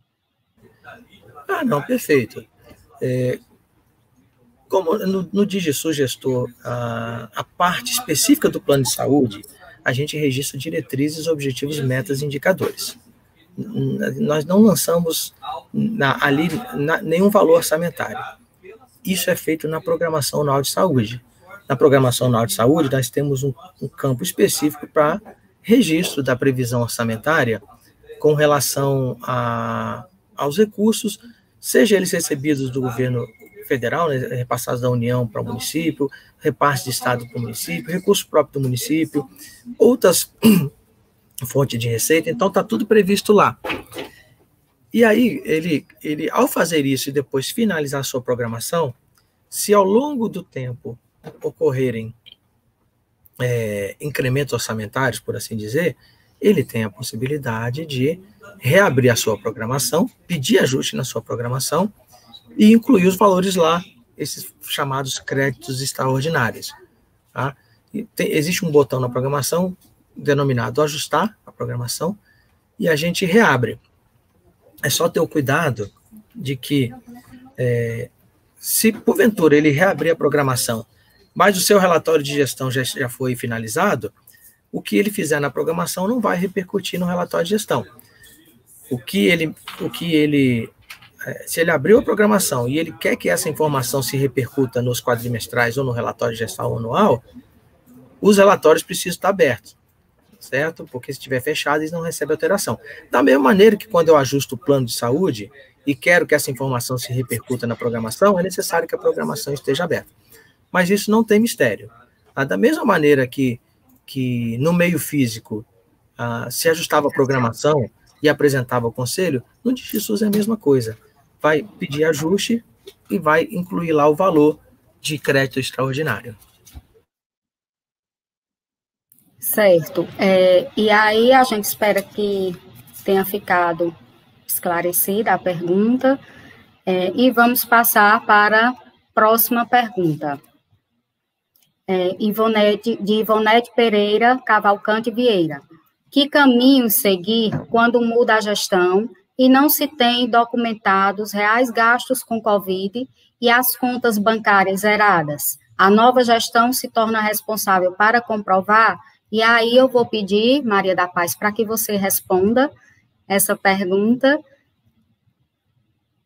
Ah, não, perfeito. É, como no, no DigiSUS Gestor, a, a parte específica do plano de saúde, a gente registra diretrizes, objetivos, metas e indicadores. Nós não lançamos na, ali na, nenhum valor orçamentário. Isso é feito na programação anual de saúde. Na programação anual de saúde, nós temos um, um campo específico para registro da previsão orçamentária com relação a, aos recursos, seja eles recebidos do governo federal, né, repassados da União para o município, repasse de Estado para o município, recurso próprio do município, outras fontes de receita, então está tudo previsto lá. E aí, ele, ele, ao fazer isso e depois finalizar a sua programação, se ao longo do tempo ocorrerem é, incrementos orçamentários, por assim dizer, ele tem a possibilidade de reabrir a sua programação, pedir ajuste na sua programação e incluir os valores lá, esses chamados créditos extraordinários. Tá? E tem, existe um botão na programação denominado ajustar a programação e a gente reabre. É só ter o cuidado de que, é, se porventura ele reabrir a programação, mas o seu relatório de gestão já, já foi finalizado, o que ele fizer na programação não vai repercutir no relatório de gestão. O que ele, o que ele, se ele abriu a programação e ele quer que essa informação se repercuta nos quadrimestrais ou no relatório de gestão anual, os relatórios precisam estar abertos, certo? Porque se estiver fechado, eles não recebem alteração. Da mesma maneira que quando eu ajusto o plano de saúde e quero que essa informação se repercuta na programação, é necessário que a programação esteja aberta. Mas isso não tem mistério. Da mesma maneira que, que no meio físico ah, se ajustava a programação e apresentava ao conselho, no DigiSUS é a mesma coisa. Vai pedir ajuste e vai incluir lá o valor de crédito extraordinário. Certo. É, e aí a gente espera que tenha ficado esclarecida a pergunta é, e vamos passar para a próxima pergunta. É, Ivonete, de Ivonete Pereira Cavalcante Vieira. Que caminho seguir quando muda a gestão e não se tem documentados reais gastos com Covid e as contas bancárias zeradas? A nova gestão se torna responsável para comprovar? E aí eu vou pedir, Maria da Paz, para que você responda essa pergunta.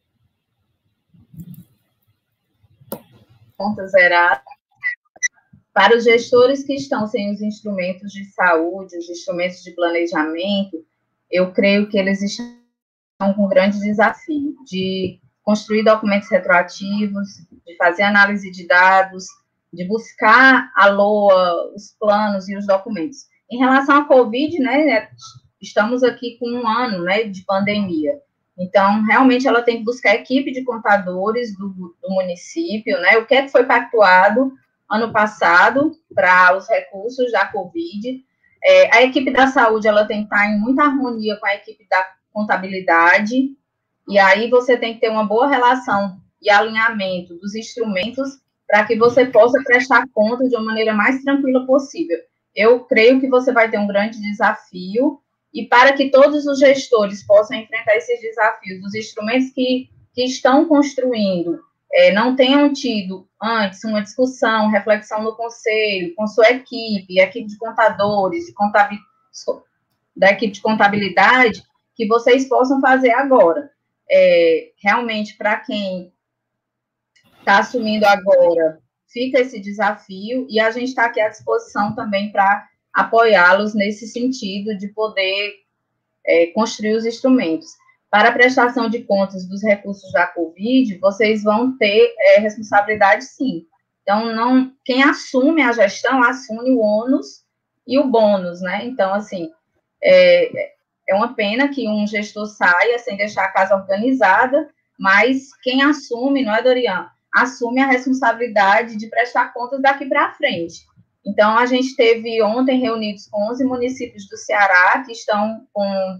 Conta zerada. Para os gestores que estão sem os instrumentos de saúde, os instrumentos de planejamento, eu creio que eles estão com um grande desafio de construir documentos retroativos, de fazer análise de dados, de buscar a L O A, os planos e os documentos. Em relação à Covid, né, estamos aqui com um ano, né, de pandemia. Então, realmente, ela tem que buscar a equipe de contadores do, do município, né, o que é que foi pactuado ano passado para os recursos da Covid. É, a equipe da saúde, ela tem que estar em muita harmonia com a equipe da contabilidade, e aí você tem que ter uma boa relação e alinhamento dos instrumentos para que você possa prestar conta de uma maneira mais tranquila possível. Eu creio que você vai ter um grande desafio, e para que todos os gestores possam enfrentar esses desafios, os instrumentos que, que estão construindo é, não tenham tido antes uma discussão, reflexão no conselho, com sua equipe, equipe de contadores, de contabil... da equipe de contabilidade, que vocês possam fazer agora. É, realmente, para quem está assumindo agora, fica esse desafio, e a gente está aqui à disposição também para apoiá-los nesse sentido de poder é, construir os instrumentos. Para a prestação de contas dos recursos da Covid, vocês vão ter é, responsabilidade, sim. Então, não, quem assume a gestão, assume o ônus e o bônus, né? Então, assim, é, é uma pena que um gestor saia sem deixar a casa organizada, mas quem assume, não é, Dorian? Assume a responsabilidade de prestar contas daqui para frente. Então, a gente teve ontem reunidos com onze municípios do Ceará que estão com,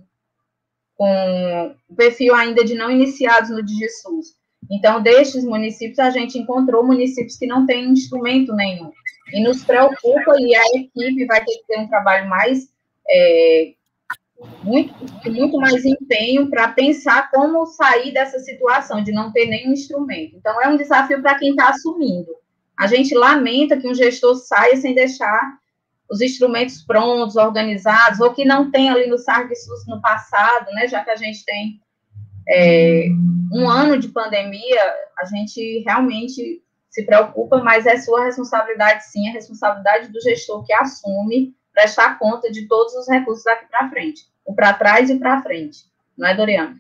com o perfil ainda de não iniciados no DigiSUS. Então, destes municípios, a gente encontrou municípios que não têm instrumento nenhum. E nos preocupa, e a equipe vai ter que ter um trabalho mais, é, muito, muito mais empenho para pensar como sair dessa situação de não ter nenhum instrumento. Então, é um desafio para quem está assumindo. A gente lamenta que um gestor saia sem deixar os instrumentos prontos, organizados, ou que não tem ali no SARGSUS no passado, né, já que a gente tem é, um ano de pandemia, a gente realmente se preocupa, mas é sua responsabilidade, sim, é responsabilidade do gestor que assume prestar conta de todos os recursos daqui para frente, o para trás e para frente, não é, Doriana?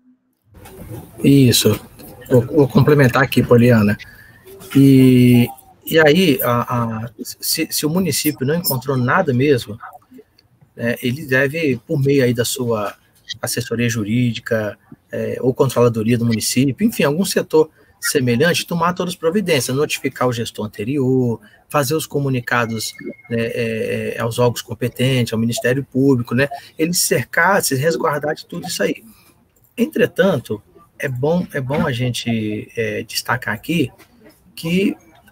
Isso, vou, vou complementar aqui, Poliana. E, e aí, a, a, se, se o município não encontrou nada mesmo, né, ele deve, por meio aí da sua assessoria jurídica, é, ou controladoria do município, enfim, algum setor semelhante, tomar todas as providências, notificar o gestor anterior, fazer os comunicados, né, é, aos órgãos competentes, ao Ministério Público, né, ele se cercar, se resguardar de tudo isso aí. Entretanto, é bom, é bom a gente é, destacar aqui que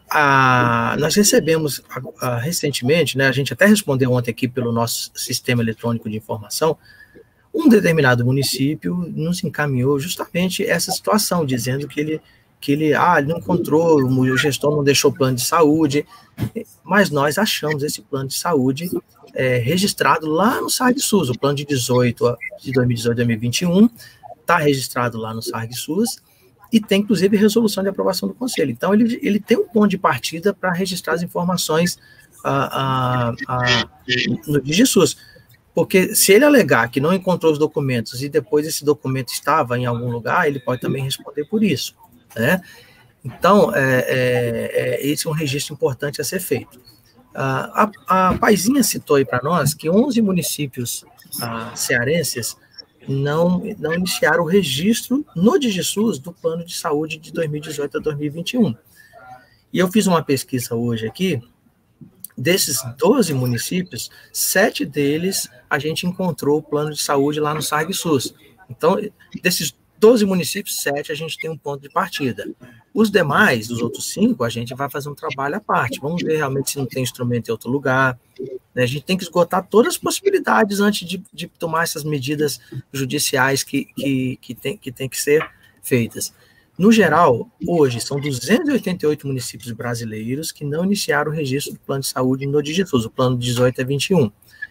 a, nós recebemos a, a, recentemente, né, a gente até respondeu ontem aqui pelo nosso sistema eletrônico de informação, um determinado município nos encaminhou justamente essa situação, dizendo que ele, que ele, ah, ele não encontrou, o gestor não deixou plano de saúde, mas nós achamos esse plano de saúde é, registrado lá no SARGSUS, o plano de dezoito, de dois mil e dezoito a dois mil e vinte e um, está registrado lá no SARGSUS, e tem, inclusive, resolução de aprovação do Conselho. Então, ele, ele tem um ponto de partida para registrar as informações ah, ah, ah, no DigiSUS. Porque se ele alegar que não encontrou os documentos e depois esse documento estava em algum lugar, ele pode também responder por isso, né? Então, é, é, é, esse é um registro importante a ser feito. Ah, a, a Paizinha citou aí para nós que onze municípios ah, cearenses não, não iniciaram o registro no DigiSUS do plano de saúde de dois mil e dezoito a dois mil e vinte e um. E eu fiz uma pesquisa hoje aqui, desses doze municípios, sete deles a gente encontrou o plano de saúde lá no SARGSUS. Então, desses doze municípios, sete a gente tem um ponto de partida. Os demais, os outros cinco, a gente vai fazer um trabalho à parte. Vamos ver realmente se não tem instrumento em outro lugar. Né? A gente tem que esgotar todas as possibilidades antes de, de tomar essas medidas judiciais que, que, que, tem, que tem que ser feitas. No geral, hoje, são duzentos e oitenta e oito municípios brasileiros que não iniciaram o registro do plano de saúde no DigiSUS, o plano de dezoito a vinte e um.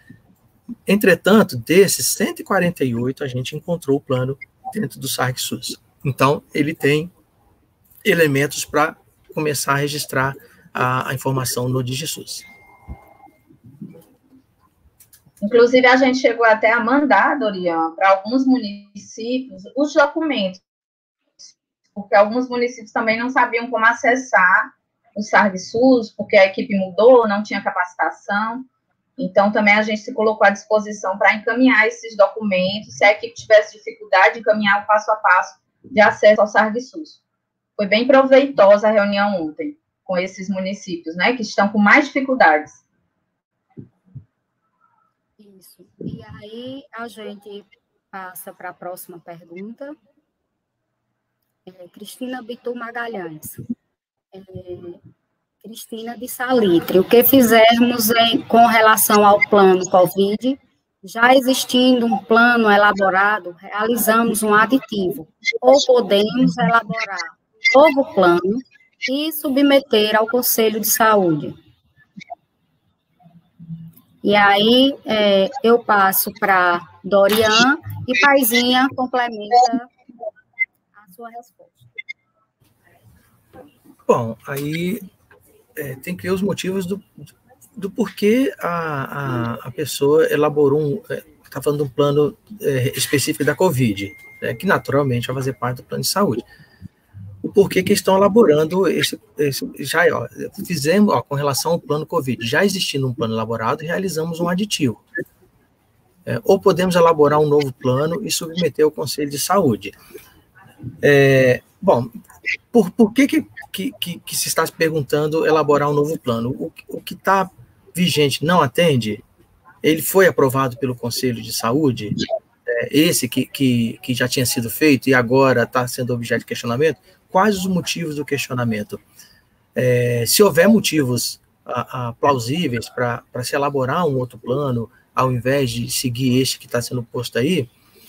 Entretanto, desses cento e quarenta e oito, a gente encontrou o plano dentro do SARGSUS. Então, ele tem elementos para começar a registrar a, a informação no DigiSUS. Inclusive, a gente chegou até a mandar, Dorian, para alguns municípios os documentos, porque alguns municípios também não sabiam como acessar o SargSUS, porque a equipe mudou, não tinha capacitação. Então, também a gente se colocou à disposição para encaminhar esses documentos, se a equipe tivesse dificuldade, encaminhar o passo a passo de acesso ao SargSUS. Foi bem proveitosa a reunião ontem com esses municípios, né, que estão com mais dificuldades. Isso. E aí, a gente passa para a próxima pergunta. É, Cristina Bitu Magalhães. É, Cristina de Salitre, o que fizermos em, com relação ao plano COVID, já existindo um plano elaborado, realizamos um aditivo, ou podemos elaborar um novo plano e submeter ao Conselho de Saúde. E aí, é, eu passo para Dorian e Paizinha complementa a sua resposta. Bom, aí é, tem que ver os motivos do, do porquê a, a, a pessoa elaborou um, está falando de um plano é, específico da COVID, né, que naturalmente vai fazer parte do plano de saúde. O porquê que estão elaborando esse, esse já, ó, fizemos, ó, com relação ao plano COVID, já existindo um plano elaborado, realizamos um aditivo. É, ou podemos elaborar um novo plano e submeter ao Conselho de Saúde. É, bom, por, por que, que, que, que se está se perguntando elaborar um novo plano? O, o que está vigente não atende? Ele foi aprovado pelo Conselho de Saúde? É, esse que, que, que já tinha sido feito e agora está sendo objeto de questionamento? Quais os motivos do questionamento? É, se houver motivos a, a, plausíveis para se elaborar um outro plano, ao invés de seguir este que está sendo posto aí,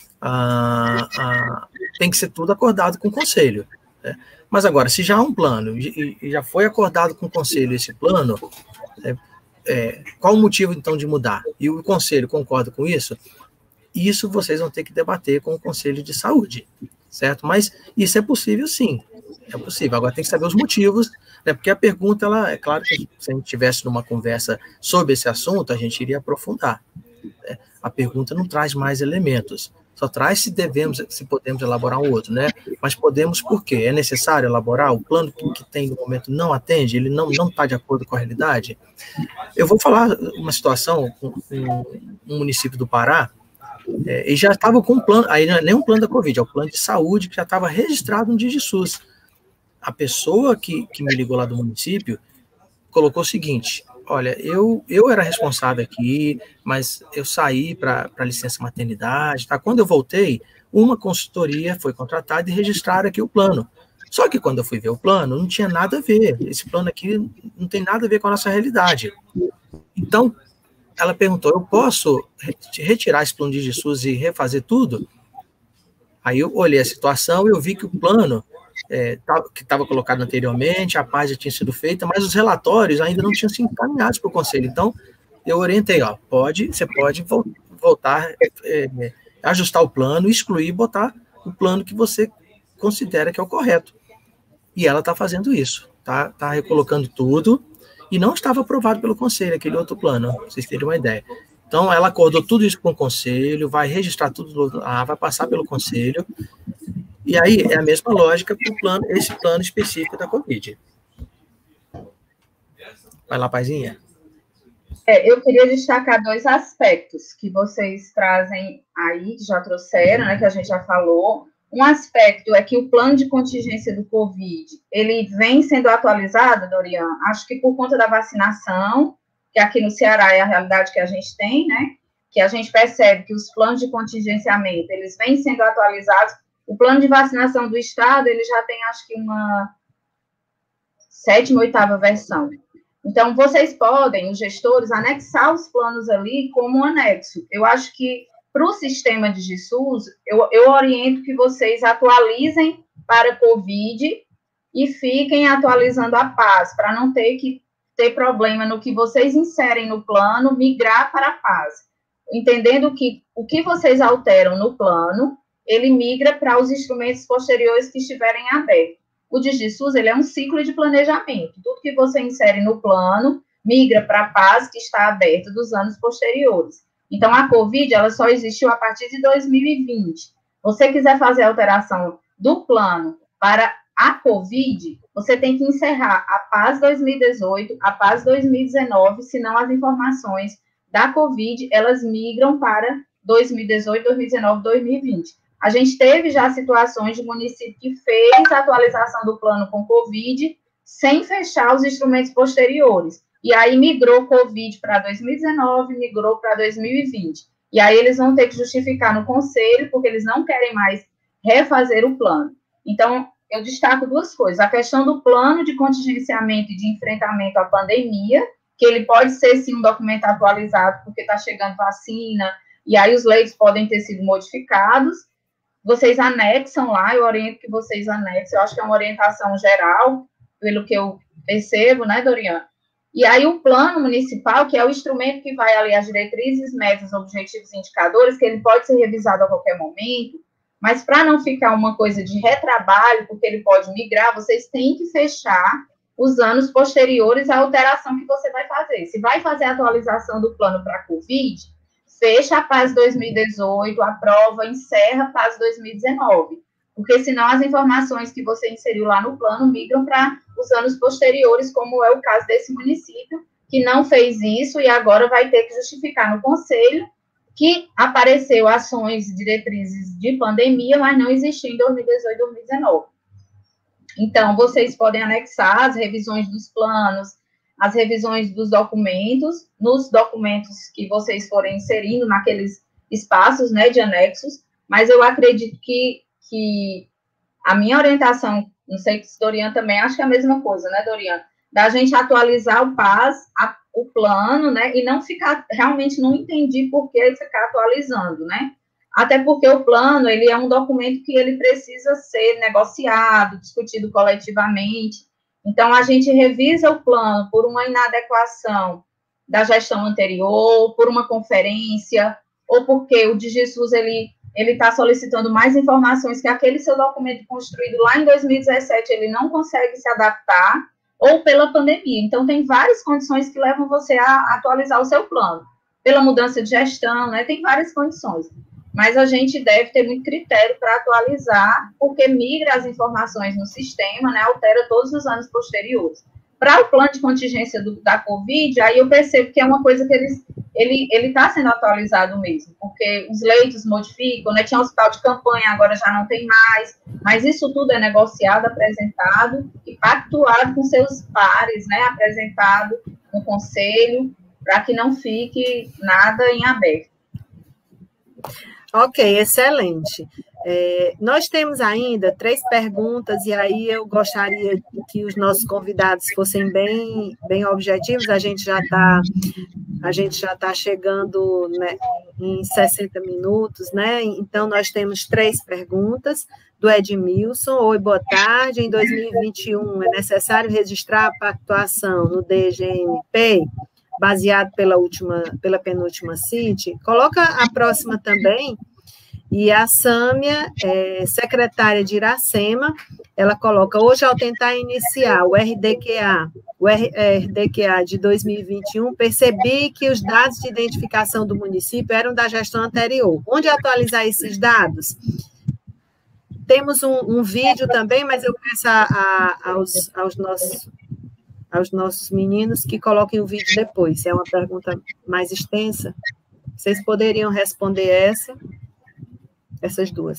a, a, tem que ser tudo acordado com o Conselho. Né? Mas agora, se já há um plano e, e já foi acordado com o Conselho esse plano, é, é, qual o motivo, então, de mudar? E o Conselho concorda com isso? Isso vocês vão ter que debater com o Conselho de Saúde, certo? Mas isso é possível, sim. É possível. Agora tem que saber os motivos, né? Porque a pergunta, ela, é claro que se a gente estivesse numa conversa sobre esse assunto, a gente iria aprofundar. Né? A pergunta não traz mais elementos. Só traz se devemos, se podemos elaborar um outro, né? Mas podemos por quê? É necessário elaborar? O plano que, que tem no momento não atende? Ele não não está de acordo com a realidade? Eu vou falar uma situação com um, um município do Pará, é, e já estava com um plano, aí não é nem um plano da Covid, é o plano de saúde que já estava registrado no DigiSUS. A pessoa que, que me ligou lá do município colocou o seguinte: olha, eu, eu era responsável aqui, mas eu saí para licença maternidade, tá? Quando eu voltei, uma consultoria foi contratada e registraram aqui o plano. Só que quando eu fui ver o plano, não tinha nada a ver. Esse plano aqui não tem nada a ver com a nossa realidade. Então, ela perguntou: eu posso retirar esse plano de DigiSUS e refazer tudo? Aí eu olhei a situação e eu vi que o plano É, que estava colocado anteriormente, a paz já tinha sido feita, mas os relatórios ainda não tinham sido encaminhados para o Conselho. Então, eu orientei, ó, pode, você pode voltar, é, ajustar o plano, excluir e botar o plano que você considera que é o correto. E ela está fazendo isso, tá, tá recolocando tudo, e não estava aprovado pelo Conselho, aquele outro plano, pra vocês terem uma ideia. Então, ela acordou tudo isso com o Conselho, vai registrar tudo, ah, vai passar pelo Conselho. E aí é a mesma lógica para o plano, esse plano específico da Covid. Vai lá, Paizinha. É, eu queria destacar dois aspectos que vocês trazem aí, que já trouxeram, né, que a gente já falou. Um aspecto é que o plano de contingência do Covid, ele vem sendo atualizado, Dorian, acho que por conta da vacinação, que aqui no Ceará é a realidade que a gente tem, né, que a gente percebe que os planos de contingenciamento, eles vêm sendo atualizados. O plano de vacinação do Estado, ele já tem, acho que, uma sétima, oitava versão. Então, vocês podem, os gestores, anexar os planos ali como um anexo. Eu acho que, para o sistema de DigiSUS, eu, eu oriento que vocês atualizem para Covid e fiquem atualizando a paz, para não ter que ter problema no que vocês inserem no plano, migrar para a paz. Entendendo que o que vocês alteram no plano, ele migra para os instrumentos posteriores que estiverem abertos. O DigiSUS, ele é um ciclo de planejamento. Tudo que você insere no plano migra para a PAS, que está aberta dos anos posteriores. Então, a Covid, ela só existiu a partir de dois mil e vinte. Se você quiser fazer a alteração do plano para a Covid, você tem que encerrar a PAS dois mil e dezoito, a PAS dois mil e dezenove, senão as informações da Covid, elas migram para dois mil e dezoito, dois mil e dezenove, dois mil e vinte. A gente teve já situações de município que fez a atualização do plano com Covid sem fechar os instrumentos posteriores. E aí migrou Covid para dois mil e dezenove, migrou para dois mil e vinte. E aí eles vão ter que justificar no conselho, porque eles não querem mais refazer o plano. Então, eu destaco duas coisas. A questão do plano de contingenciamento e de enfrentamento à pandemia, que ele pode ser, sim, um documento atualizado, porque está chegando vacina, e aí os leitos podem ter sido modificados. Vocês anexam lá, eu oriento que vocês anexem, eu acho que é uma orientação geral, pelo que eu percebo, né, Doriana? E aí o plano municipal, que é o instrumento que vai ali as diretrizes, metas, objetivos e indicadores, que ele pode ser revisado a qualquer momento, mas para não ficar uma coisa de retrabalho, porque ele pode migrar, vocês têm que fechar os anos posteriores à alteração que você vai fazer. Se vai fazer a atualização do plano para a Covid, fecha a PAS dois mil e dezoito, aprova, encerra a PAS dois mil e dezenove, porque senão as informações que você inseriu lá no plano migram para os anos posteriores, como é o caso desse município, que não fez isso e agora vai ter que justificar no conselho que apareceu ações e diretrizes de pandemia, mas não existiam em dois mil e dezoito, dois mil e dezenove. Então, vocês podem anexar as revisões dos planos, as revisões dos documentos, nos documentos que vocês forem inserindo naqueles espaços, né, de anexos, mas eu acredito que, que a minha orientação, não sei se Doriana também, acho que é a mesma coisa, né, Doriana? Da gente atualizar o PAS, a, o plano, né, e não ficar, realmente não entendi por que ficar atualizando, né? Até porque o plano, ele é um documento que ele precisa ser negociado, discutido coletivamente. Então, a gente revisa o plano por uma inadequação da gestão anterior, por uma conferência, ou porque o DigiSUS, ele ele está solicitando mais informações que aquele seu documento construído lá em dois mil e dezessete, ele não consegue se adaptar, ou pela pandemia. Então, tem várias condições que levam você a atualizar o seu plano. Pela mudança de gestão, né? Tem várias condições. Mas a gente deve ter muito critério para atualizar, porque migra as informações no sistema, né? Altera todos os anos posteriores. Para o plano de contingência do, da Covid, aí eu percebo que é uma coisa que eles, ele ele está sendo atualizado mesmo, porque os leitos modificam, né? Tinha um hospital de campanha, agora já não tem mais, mas isso tudo é negociado, apresentado e pactuado com seus pares, né? Apresentado no conselho, para que não fique nada em aberto. Ok, excelente. É, nós temos ainda três perguntas, e aí eu gostaria que os nossos convidados fossem bem, bem objetivos. A gente já está a gente já está chegando, né, em sessenta minutos, né? Então, nós temos três perguntas do Edmilson. Oi, boa tarde. Em dois mil e vinte e um, é necessário registrar a pactuação no D G M P, baseado pela última, pela penúltima C I T? Coloca a próxima também. E a Sâmia, é, secretária de Iracema, ela coloca: hoje, ao tentar iniciar o R D Q A, o R D Q A de dois mil e vinte e um, percebi que os dados de identificação do município eram da gestão anterior. Onde atualizar esses dados? Temos um, um vídeo também, mas eu peço a, a, aos, aos, nossos, aos nossos meninos que coloquem o vídeo depois. É uma pergunta mais extensa. Vocês poderiam responder essa? Essas duas.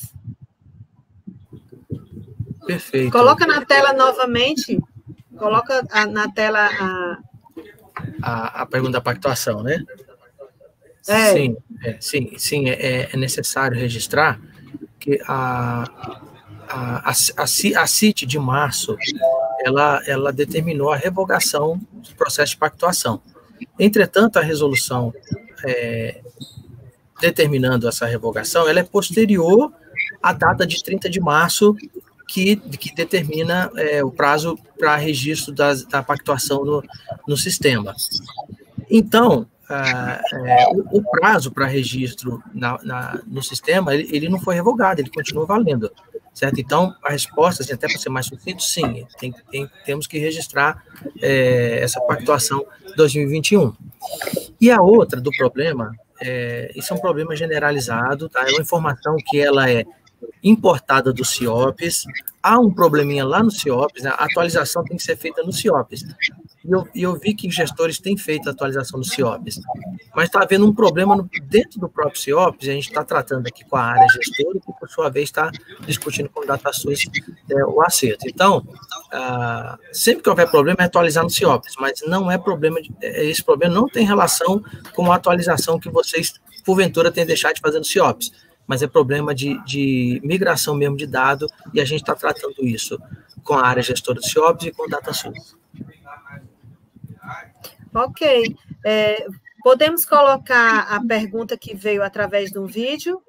Perfeito. Coloca na tela novamente. Coloca a, na tela a... a... A pergunta da pactuação, né? É. Sim, é, sim, sim é, é necessário registrar que a, a, a, a, a C I T de março, ela, ela determinou a revogação do processo de pactuação. Entretanto, a resolução é, determinando essa revogação, ela é posterior à data de trinta de março, que, que determina é, o prazo para registro das, da pactuação no, no sistema. Então, ah, é, o, o prazo para registro na, na, no sistema, ele, ele não foi revogado, ele continua valendo. certo? Então, a resposta, assim, até para ser mais sucinto, sim, tem, tem, temos que registrar é, essa pactuação dois mil e vinte e um. E a outra do problema, é, isso é um problema generalizado, tá? É uma informação que ela é importada do CIOPS, há um probleminha lá no CIOPS, né? A atualização tem que ser feita no CIOPS, e eu, eu vi que gestores têm feito a atualização no CIOPS, mas está havendo um problema no, dentro do próprio CIOPS, e a gente está tratando aqui com a área gestora, que por sua vez está discutindo com o DataSource é, o acerto. Então, ah, sempre que houver problema é atualizar no CIOPS, mas não é problema, de, esse problema não tem relação com a atualização que vocês, porventura, têm deixado de fazer no CIOPS, mas é problema de, de migração mesmo de dado, e a gente está tratando isso com a área gestora do CIOPS e com o DataSource. Ok. É, podemos colocar a pergunta que veio através de um vídeo?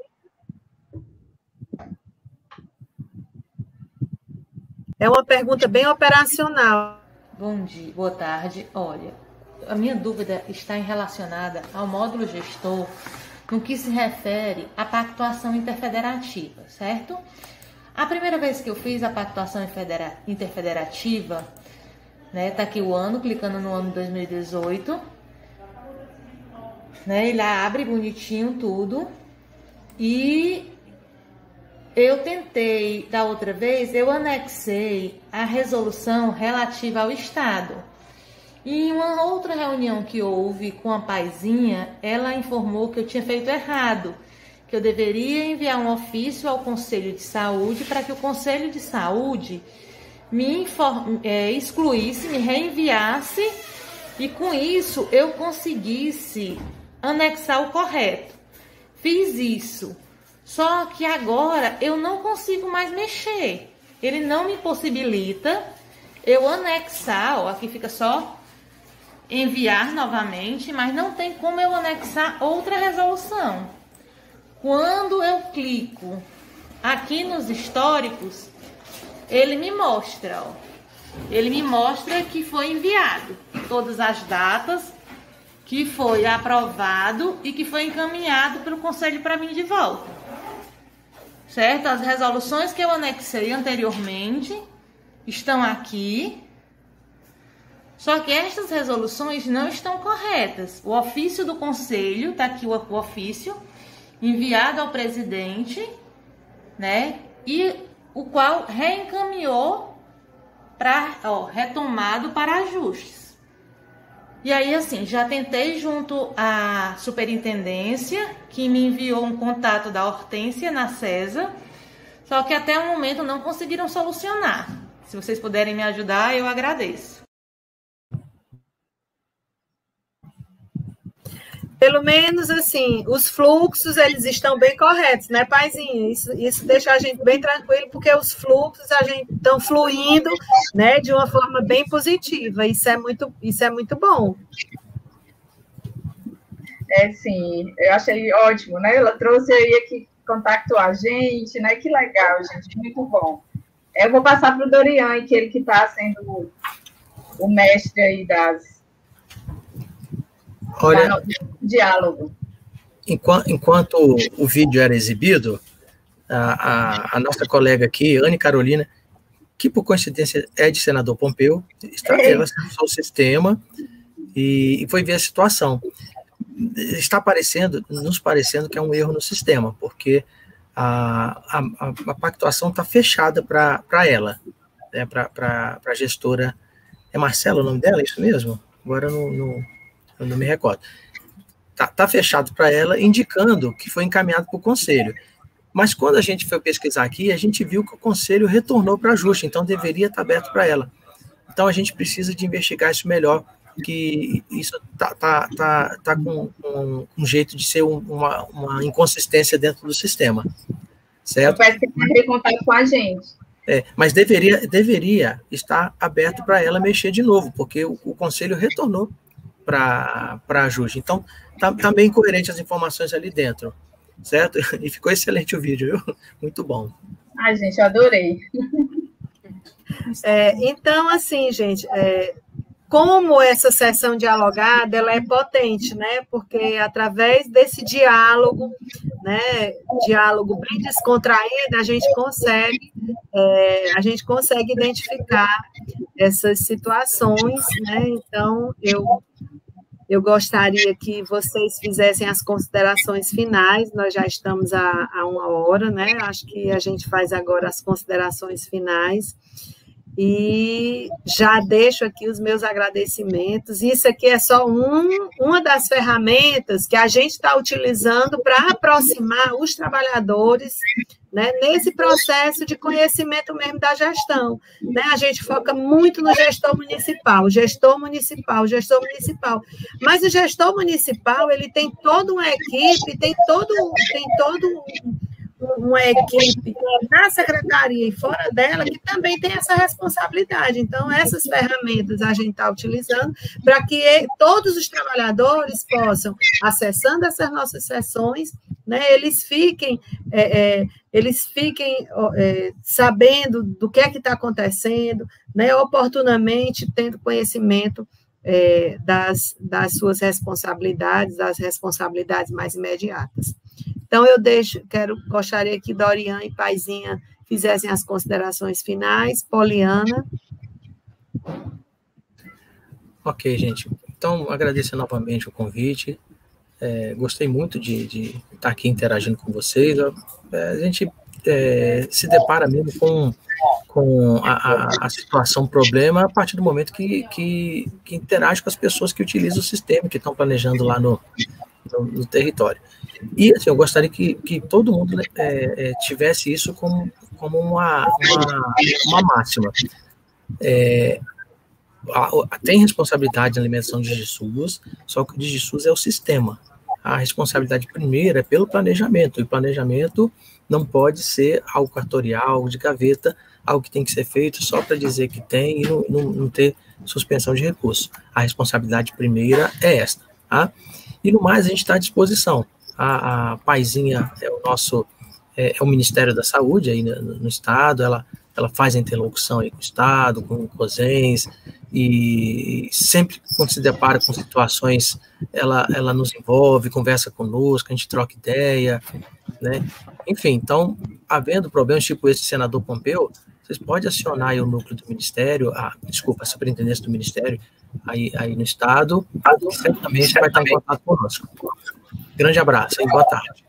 É uma pergunta bem operacional. Bom dia, boa tarde. Olha, a minha dúvida está relacionada ao módulo gestor no que se refere à pactuação interfederativa, certo? A primeira vez que eu fiz a pactuação interfederativa, né, tá aqui o ano, clicando no ano dois mil e dezoito, né, ele abre bonitinho tudo, e eu tentei, da outra vez, eu anexei a resolução relativa ao Estado. E em uma outra reunião que houve com a Paizinha, ela informou que eu tinha feito errado, que eu deveria enviar um ofício ao Conselho de Saúde para que o Conselho de Saúde me inform, é, excluísse, me reenviasse, e com isso eu conseguisse anexar o correto. Fiz isso, só que agora eu não consigo mais mexer. Ele não me possibilita eu anexar, ó, aqui fica só enviar novamente, mas não tem como eu anexar outra resolução. Quando eu clico aqui nos históricos, ele me mostra, ó, ele me mostra que foi enviado todas as datas, que foi aprovado e que foi encaminhado pelo Conselho para mim de volta. Certo? As resoluções que eu anexei anteriormente estão aqui. Só que estas resoluções não estão corretas. O ofício do Conselho, está aqui o, o ofício, enviado ao presidente, né? E o qual reencaminhou para, ó, retomado para ajustes. E aí, assim, já tentei junto à superintendência, que me enviou um contato da Hortência na CESA, só que até o momento não conseguiram solucionar. Se vocês puderem me ajudar, eu agradeço. Pelo menos, assim, os fluxos, eles estão bem corretos, né, Paizinho? Isso, isso deixa a gente bem tranquilo, porque os fluxos a gente estão fluindo, né, de uma forma bem positiva. Isso é muito, isso é muito bom. É, sim, eu achei ótimo, né? Ela trouxe aí aqui, contactou a gente, né? Que legal, gente, muito bom. Eu vou passar para o Dorian, que ele que está sendo o, o mestre aí das... Olha, da, diálogo. Enquanto, enquanto o vídeo era exibido, a, a, a nossa colega aqui, Anne Carolina, que por coincidência é de senador Pompeu, está, ela acessou o sistema e, e foi ver a situação. Está parecendo, nos parecendo que é um erro no sistema, porque a, a, a pactuação está fechada para ela, né, para a gestora. É Marcela o nome dela, é isso mesmo? Agora não, não, eu não me recordo. Está tá fechado para ela, indicando que foi encaminhado para o conselho. Mas quando a gente foi pesquisar aqui, a gente viu que o conselho retornou para ajuste, então deveria estar aberto para ela. Então a gente precisa de investigar isso melhor, que isso está tá, tá, tá com um, um jeito de ser um, uma, uma inconsistência dentro do sistema. Certo? Parece que tem contato com a gente. É, mas deveria, deveria estar aberto para ela mexer de novo, porque o, o conselho retornou para ajuste. Então, está tá bem coerente as informações ali dentro, certo? E ficou excelente o vídeo, viu? Muito bom. Ai, gente, eu adorei. É, então, assim, gente, é, como essa sessão dialogada, ela é potente, né? Porque através desse diálogo, né, diálogo bem descontraído, a gente consegue, é, a gente consegue identificar essas situações, né? Então, eu, eu gostaria que vocês fizessem as considerações finais, nós já estamos a, a uma hora, né? Acho que a gente faz agora as considerações finais. E já deixo aqui os meus agradecimentos. Isso aqui é só um, uma das ferramentas que a gente está utilizando para aproximar os trabalhadores, né, nesse processo de conhecimento mesmo da gestão. Né? A gente foca muito no gestor municipal, gestor municipal, gestor municipal. Mas o gestor municipal, ele tem toda uma equipe, tem todo, tem todo uma equipe na secretaria e fora dela que também tem essa responsabilidade. Então, essas ferramentas a gente está utilizando para que todos os trabalhadores possam, acessando essas nossas sessões, né, eles fiquem, é, é, eles fiquem é, sabendo do que é que está acontecendo, né, oportunamente tendo conhecimento é, das, das suas responsabilidades, das responsabilidades mais imediatas. Então, eu deixo, quero, gostaria que Dorian e Paizinha fizessem as considerações finais. Poliana. Ok, gente. Então, agradeço novamente o convite. É, gostei muito de, de estar aqui interagindo com vocês. É, a gente é, se depara mesmo com, com a, a, a situação, o problema, a partir do momento que, que, que interage com as pessoas que utilizam o sistema, que estão planejando lá no, no, no território. E assim, eu gostaria que, que todo mundo é, é, tivesse isso como, como uma, uma, uma máxima. É, a, a, tem responsabilidade na alimentação de DigiSUS, só que o DigiSUS é o sistema. A responsabilidade primeira é pelo planejamento, e o planejamento não pode ser algo cartorial, algo de gaveta, algo que tem que ser feito só para dizer que tem e não, não, não ter suspensão de recursos. A responsabilidade primeira é esta. Tá? E no mais, a gente está à disposição. A, a Paizinha é o nosso, é, é o Ministério da Saúde aí no, no Estado, ela, ela faz a interlocução aí com o Estado, com o COSENS, e sempre quando se depara com situações, ela, ela nos envolve, conversa conosco, a gente troca ideia, né? Enfim, então, havendo problemas tipo esse senador Pompeu, vocês podem acionar aí o núcleo do Ministério, a, desculpa, a superintendência do Ministério, aí, aí no Estado, e certamente vai estar em contato conosco. Grande abraço e boa tarde.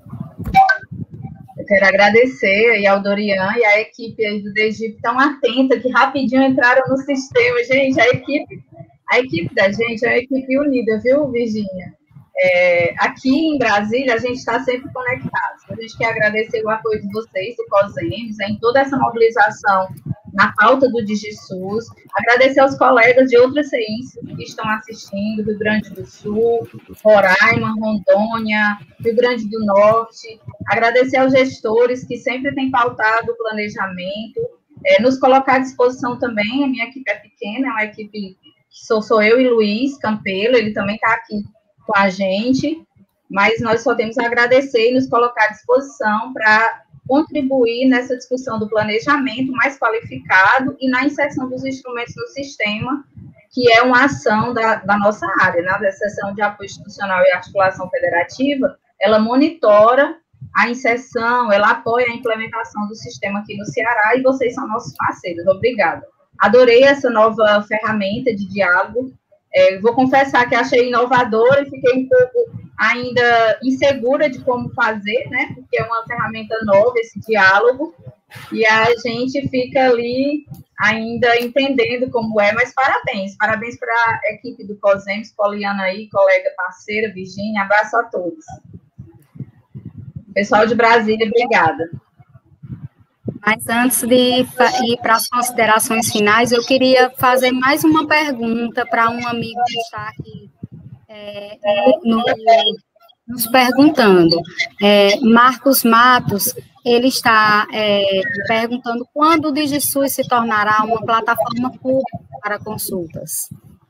Eu quero agradecer aí ao Dorian e à equipe aí do DEGIP tão atenta, que rapidinho entraram no sistema. Gente, a equipe, a equipe da gente é uma equipe unida, viu, Virgínia? É, aqui em Brasília, a gente está sempre conectado. A gente quer agradecer o apoio de vocês, do COSENS, em toda essa mobilização na pauta do DigiSUS, agradecer aos colegas de outras C Is que estão assistindo, Rio Grande do Sul, Roraima, Rondônia, Rio Grande do Norte, agradecer aos gestores que sempre têm pautado o planejamento, é, nos colocar à disposição também. A minha equipe é pequena, é uma equipe que sou, sou eu e Luiz Campelo, ele também está aqui com a gente, mas nós só temos a agradecer e nos colocar à disposição para contribuir nessa discussão do planejamento mais qualificado e na inserção dos instrumentos no sistema, que é uma ação da, da nossa área, né? Da Seção de Apoio Institucional e Articulação Federativa, ela monitora a inserção, ela apoia a implementação do sistema aqui no Ceará, e vocês são nossos parceiros. Obrigada. Adorei essa nova ferramenta de diálogo. É, vou confessar que achei inovadora e fiquei um pouco ainda insegura de como fazer, né? Porque é uma ferramenta nova esse diálogo, e a gente fica ali ainda entendendo como é, mas parabéns, parabéns para a equipe do COSENS, Poliana aí, colega parceira, Virgínia, abraço a todos. Pessoal de Brasília, obrigada. Mas antes de ir para as considerações finais, eu queria fazer mais uma pergunta para um amigo que está aqui é, no, nos perguntando. É, Marcos Matos, ele está é, perguntando quando o DigiSUS se tornará uma plataforma pública para consultas.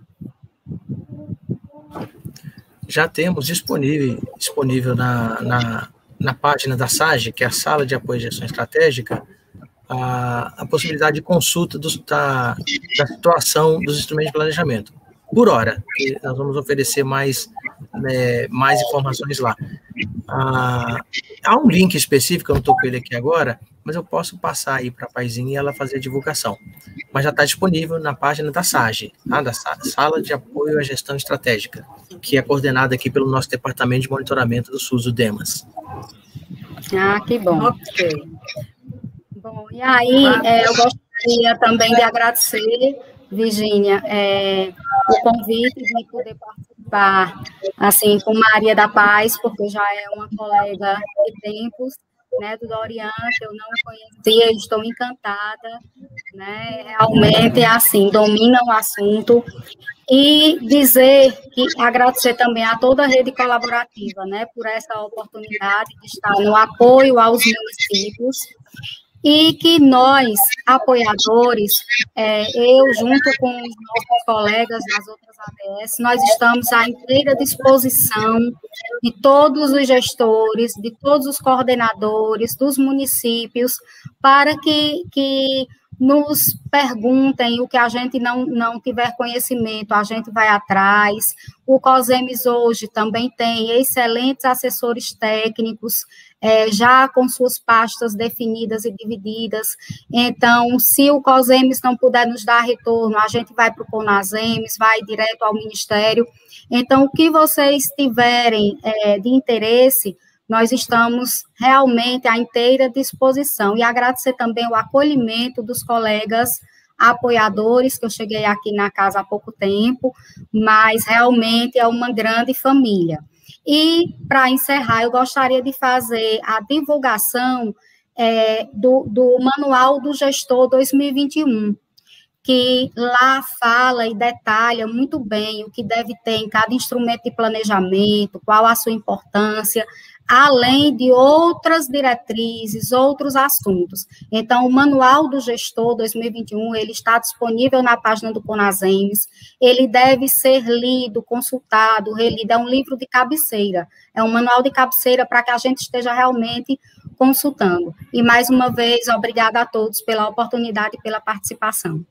Já temos disponível, disponível na, na, na página da SAGE, que é a Sala de Apoio e Gestão Estratégica, a, a possibilidade de consulta dos, da, da situação dos instrumentos de planejamento, por hora, que nós vamos oferecer mais, né, mais informações lá. Ah, há um link específico, eu não estou com ele aqui agora, mas eu posso passar aí para a Paizinha e ela fazer a divulgação. Mas já está disponível na página da S A G, tá? Da Sala de Apoio à Gestão Estratégica, que é coordenada aqui pelo nosso Departamento de Monitoramento do SUS, o DEMAS. Ah, que bom. Ok. Bom, e aí, é, eu gostaria também de agradecer, Virgínia, é, o convite de poder participar, assim, com Maria da Paz, porque já é uma colega de tempos, né, do Dorian, que eu não conhecia, estou encantada, né, realmente, assim, domina o assunto, e dizer que agradecer também a toda a rede colaborativa, né, por essa oportunidade de estar no apoio aos municípios, e que nós, apoiadores, é, eu junto com os nossos colegas das outras A D S, nós estamos à inteira disposição de todos os gestores, de todos os coordenadores dos municípios, para que, que nos perguntem o que a gente não, não tiver conhecimento, a gente vai atrás. O COSEMES hoje também tem excelentes assessores técnicos, é, já com suas pastas definidas e divididas. Então, se o COSEMES não puder nos dar retorno, a gente vai para o CONASEMES, vai direto ao Ministério. Então, o que vocês tiverem é, de interesse, nós estamos realmente à inteira disposição. E agradecer também o acolhimento dos colegas apoiadores, que eu cheguei aqui na casa há pouco tempo, mas realmente é uma grande família. E, para encerrar, eu gostaria de fazer a divulgação é, do, do Manual do Gestor dois mil e vinte e um, que lá fala e detalha muito bem o que deve ter em cada instrumento de planejamento, qual a sua importância, além de outras diretrizes, outros assuntos. Então, o Manual do Gestor dois mil e vinte e um, ele está disponível na página do CONASEMES, ele deve ser lido, consultado, relido, é um livro de cabeceira, é um manual de cabeceira para que a gente esteja realmente consultando. E, mais uma vez, obrigada a todos pela oportunidade e pela participação.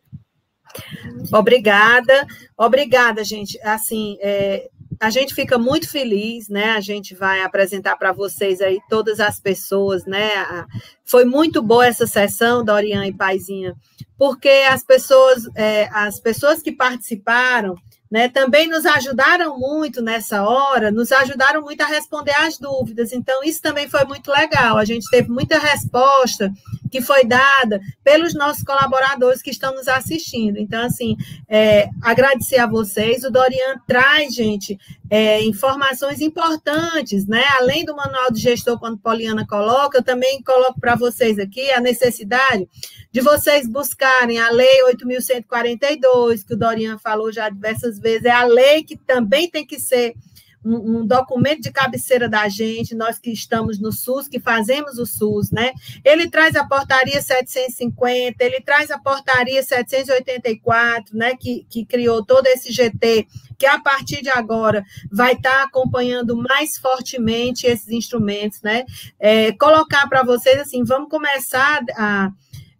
Obrigada, obrigada, gente. Assim, é, a gente fica muito feliz, né? A gente vai apresentar para vocês aí todas as pessoas, né? Foi muito boa essa sessão, Dorian e Paizinha, porque as pessoas, é, as pessoas que participaram, né, também nos ajudaram muito nessa hora, nos ajudaram muito a responder às dúvidas, então isso também foi muito legal, a gente teve muita resposta que foi dada pelos nossos colaboradores que estão nos assistindo, então assim, é, agradecer a vocês, o Dorian traz, gente, é, informações importantes, né, além do manual de gestor, quando Poliana coloca, eu também coloco para vocês aqui a necessidade de vocês buscarem a Lei oito mil cento e quarenta e dois, que o Dorian falou já diversas vezes, é a lei que também tem que ser um, um documento de cabeceira da gente, nós que estamos no SUS, que fazemos o SUS, né? Ele traz a portaria setecentos e cinquenta, ele traz a portaria setecentos e oitenta e quatro, né, que, que criou todo esse G T, que a partir de agora vai estar acompanhando mais fortemente esses instrumentos, né? É, colocar para vocês, assim, vamos começar a...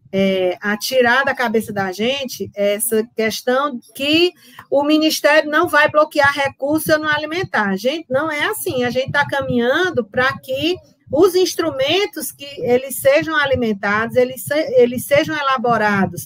É, a tirar da cabeça da gente essa questão que o Ministério não vai bloquear recurso no alimentar. A gente não é assim, a gente está caminhando para que os instrumentos que eles sejam alimentados, eles, se, eles sejam elaborados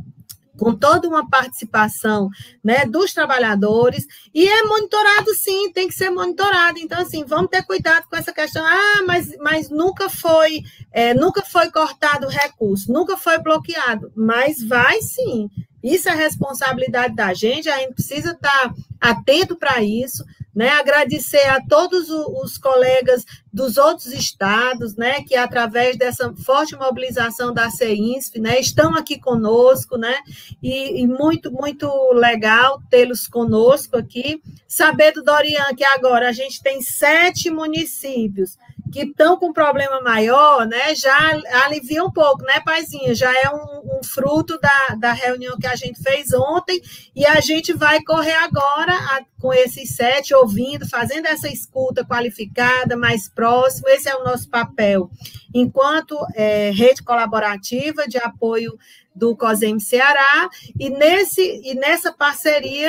com toda uma participação, né, dos trabalhadores, e é monitorado sim, tem que ser monitorado, então assim, vamos ter cuidado com essa questão, ah, mas, mas nunca foi, é, nunca foi cortado o recurso, nunca foi bloqueado, mas vai sim, isso é responsabilidade da gente, a gente precisa estar atento para isso, né, agradecer a todos os colegas dos outros estados, né, que através dessa forte mobilização da CEINSF, né, estão aqui conosco, né, e, e muito, muito legal tê-los conosco aqui, saber do Dorian que agora a gente tem sete municípios que estão com problema maior, né, já alivia um pouco, né, Paizinha, já é um, um fruto da, da reunião que a gente fez ontem, e a gente vai correr agora a, com esses sete, ouvindo, fazendo essa escuta qualificada, mais próximo, esse é o nosso papel, enquanto é, rede colaborativa de apoio do COSEMES Ceará, e, nesse, e nessa parceria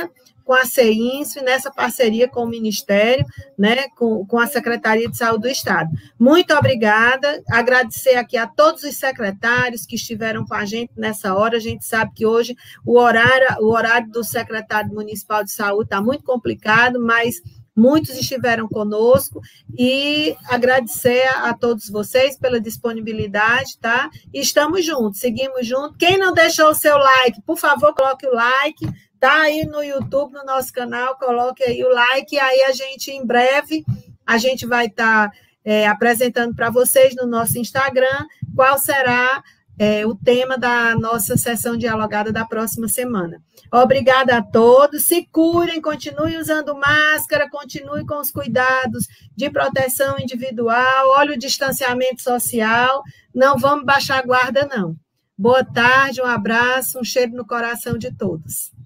com a CEINSO e nessa parceria com o Ministério, né, com, com a Secretaria de Saúde do Estado. Muito obrigada, agradecer aqui a todos os secretários que estiveram com a gente nessa hora. A gente sabe que hoje o horário, o horário do secretário municipal de saúde está muito complicado, mas muitos estiveram conosco, e agradecer a, a todos vocês pela disponibilidade, tá? E estamos juntos, seguimos juntos. Quem não deixou o seu like, por favor, coloque o like, tá aí no YouTube, no nosso canal, coloque aí o like, e aí a gente, em breve, a gente vai estar tá, é, apresentando para vocês no nosso Instagram qual será é, o tema da nossa sessão dialogada da próxima semana. Obrigada a todos, se curem, continuem usando máscara, continuem com os cuidados de proteção individual, olha o distanciamento social, não vamos baixar a guarda, não. Boa tarde, um abraço, um cheiro no coração de todos.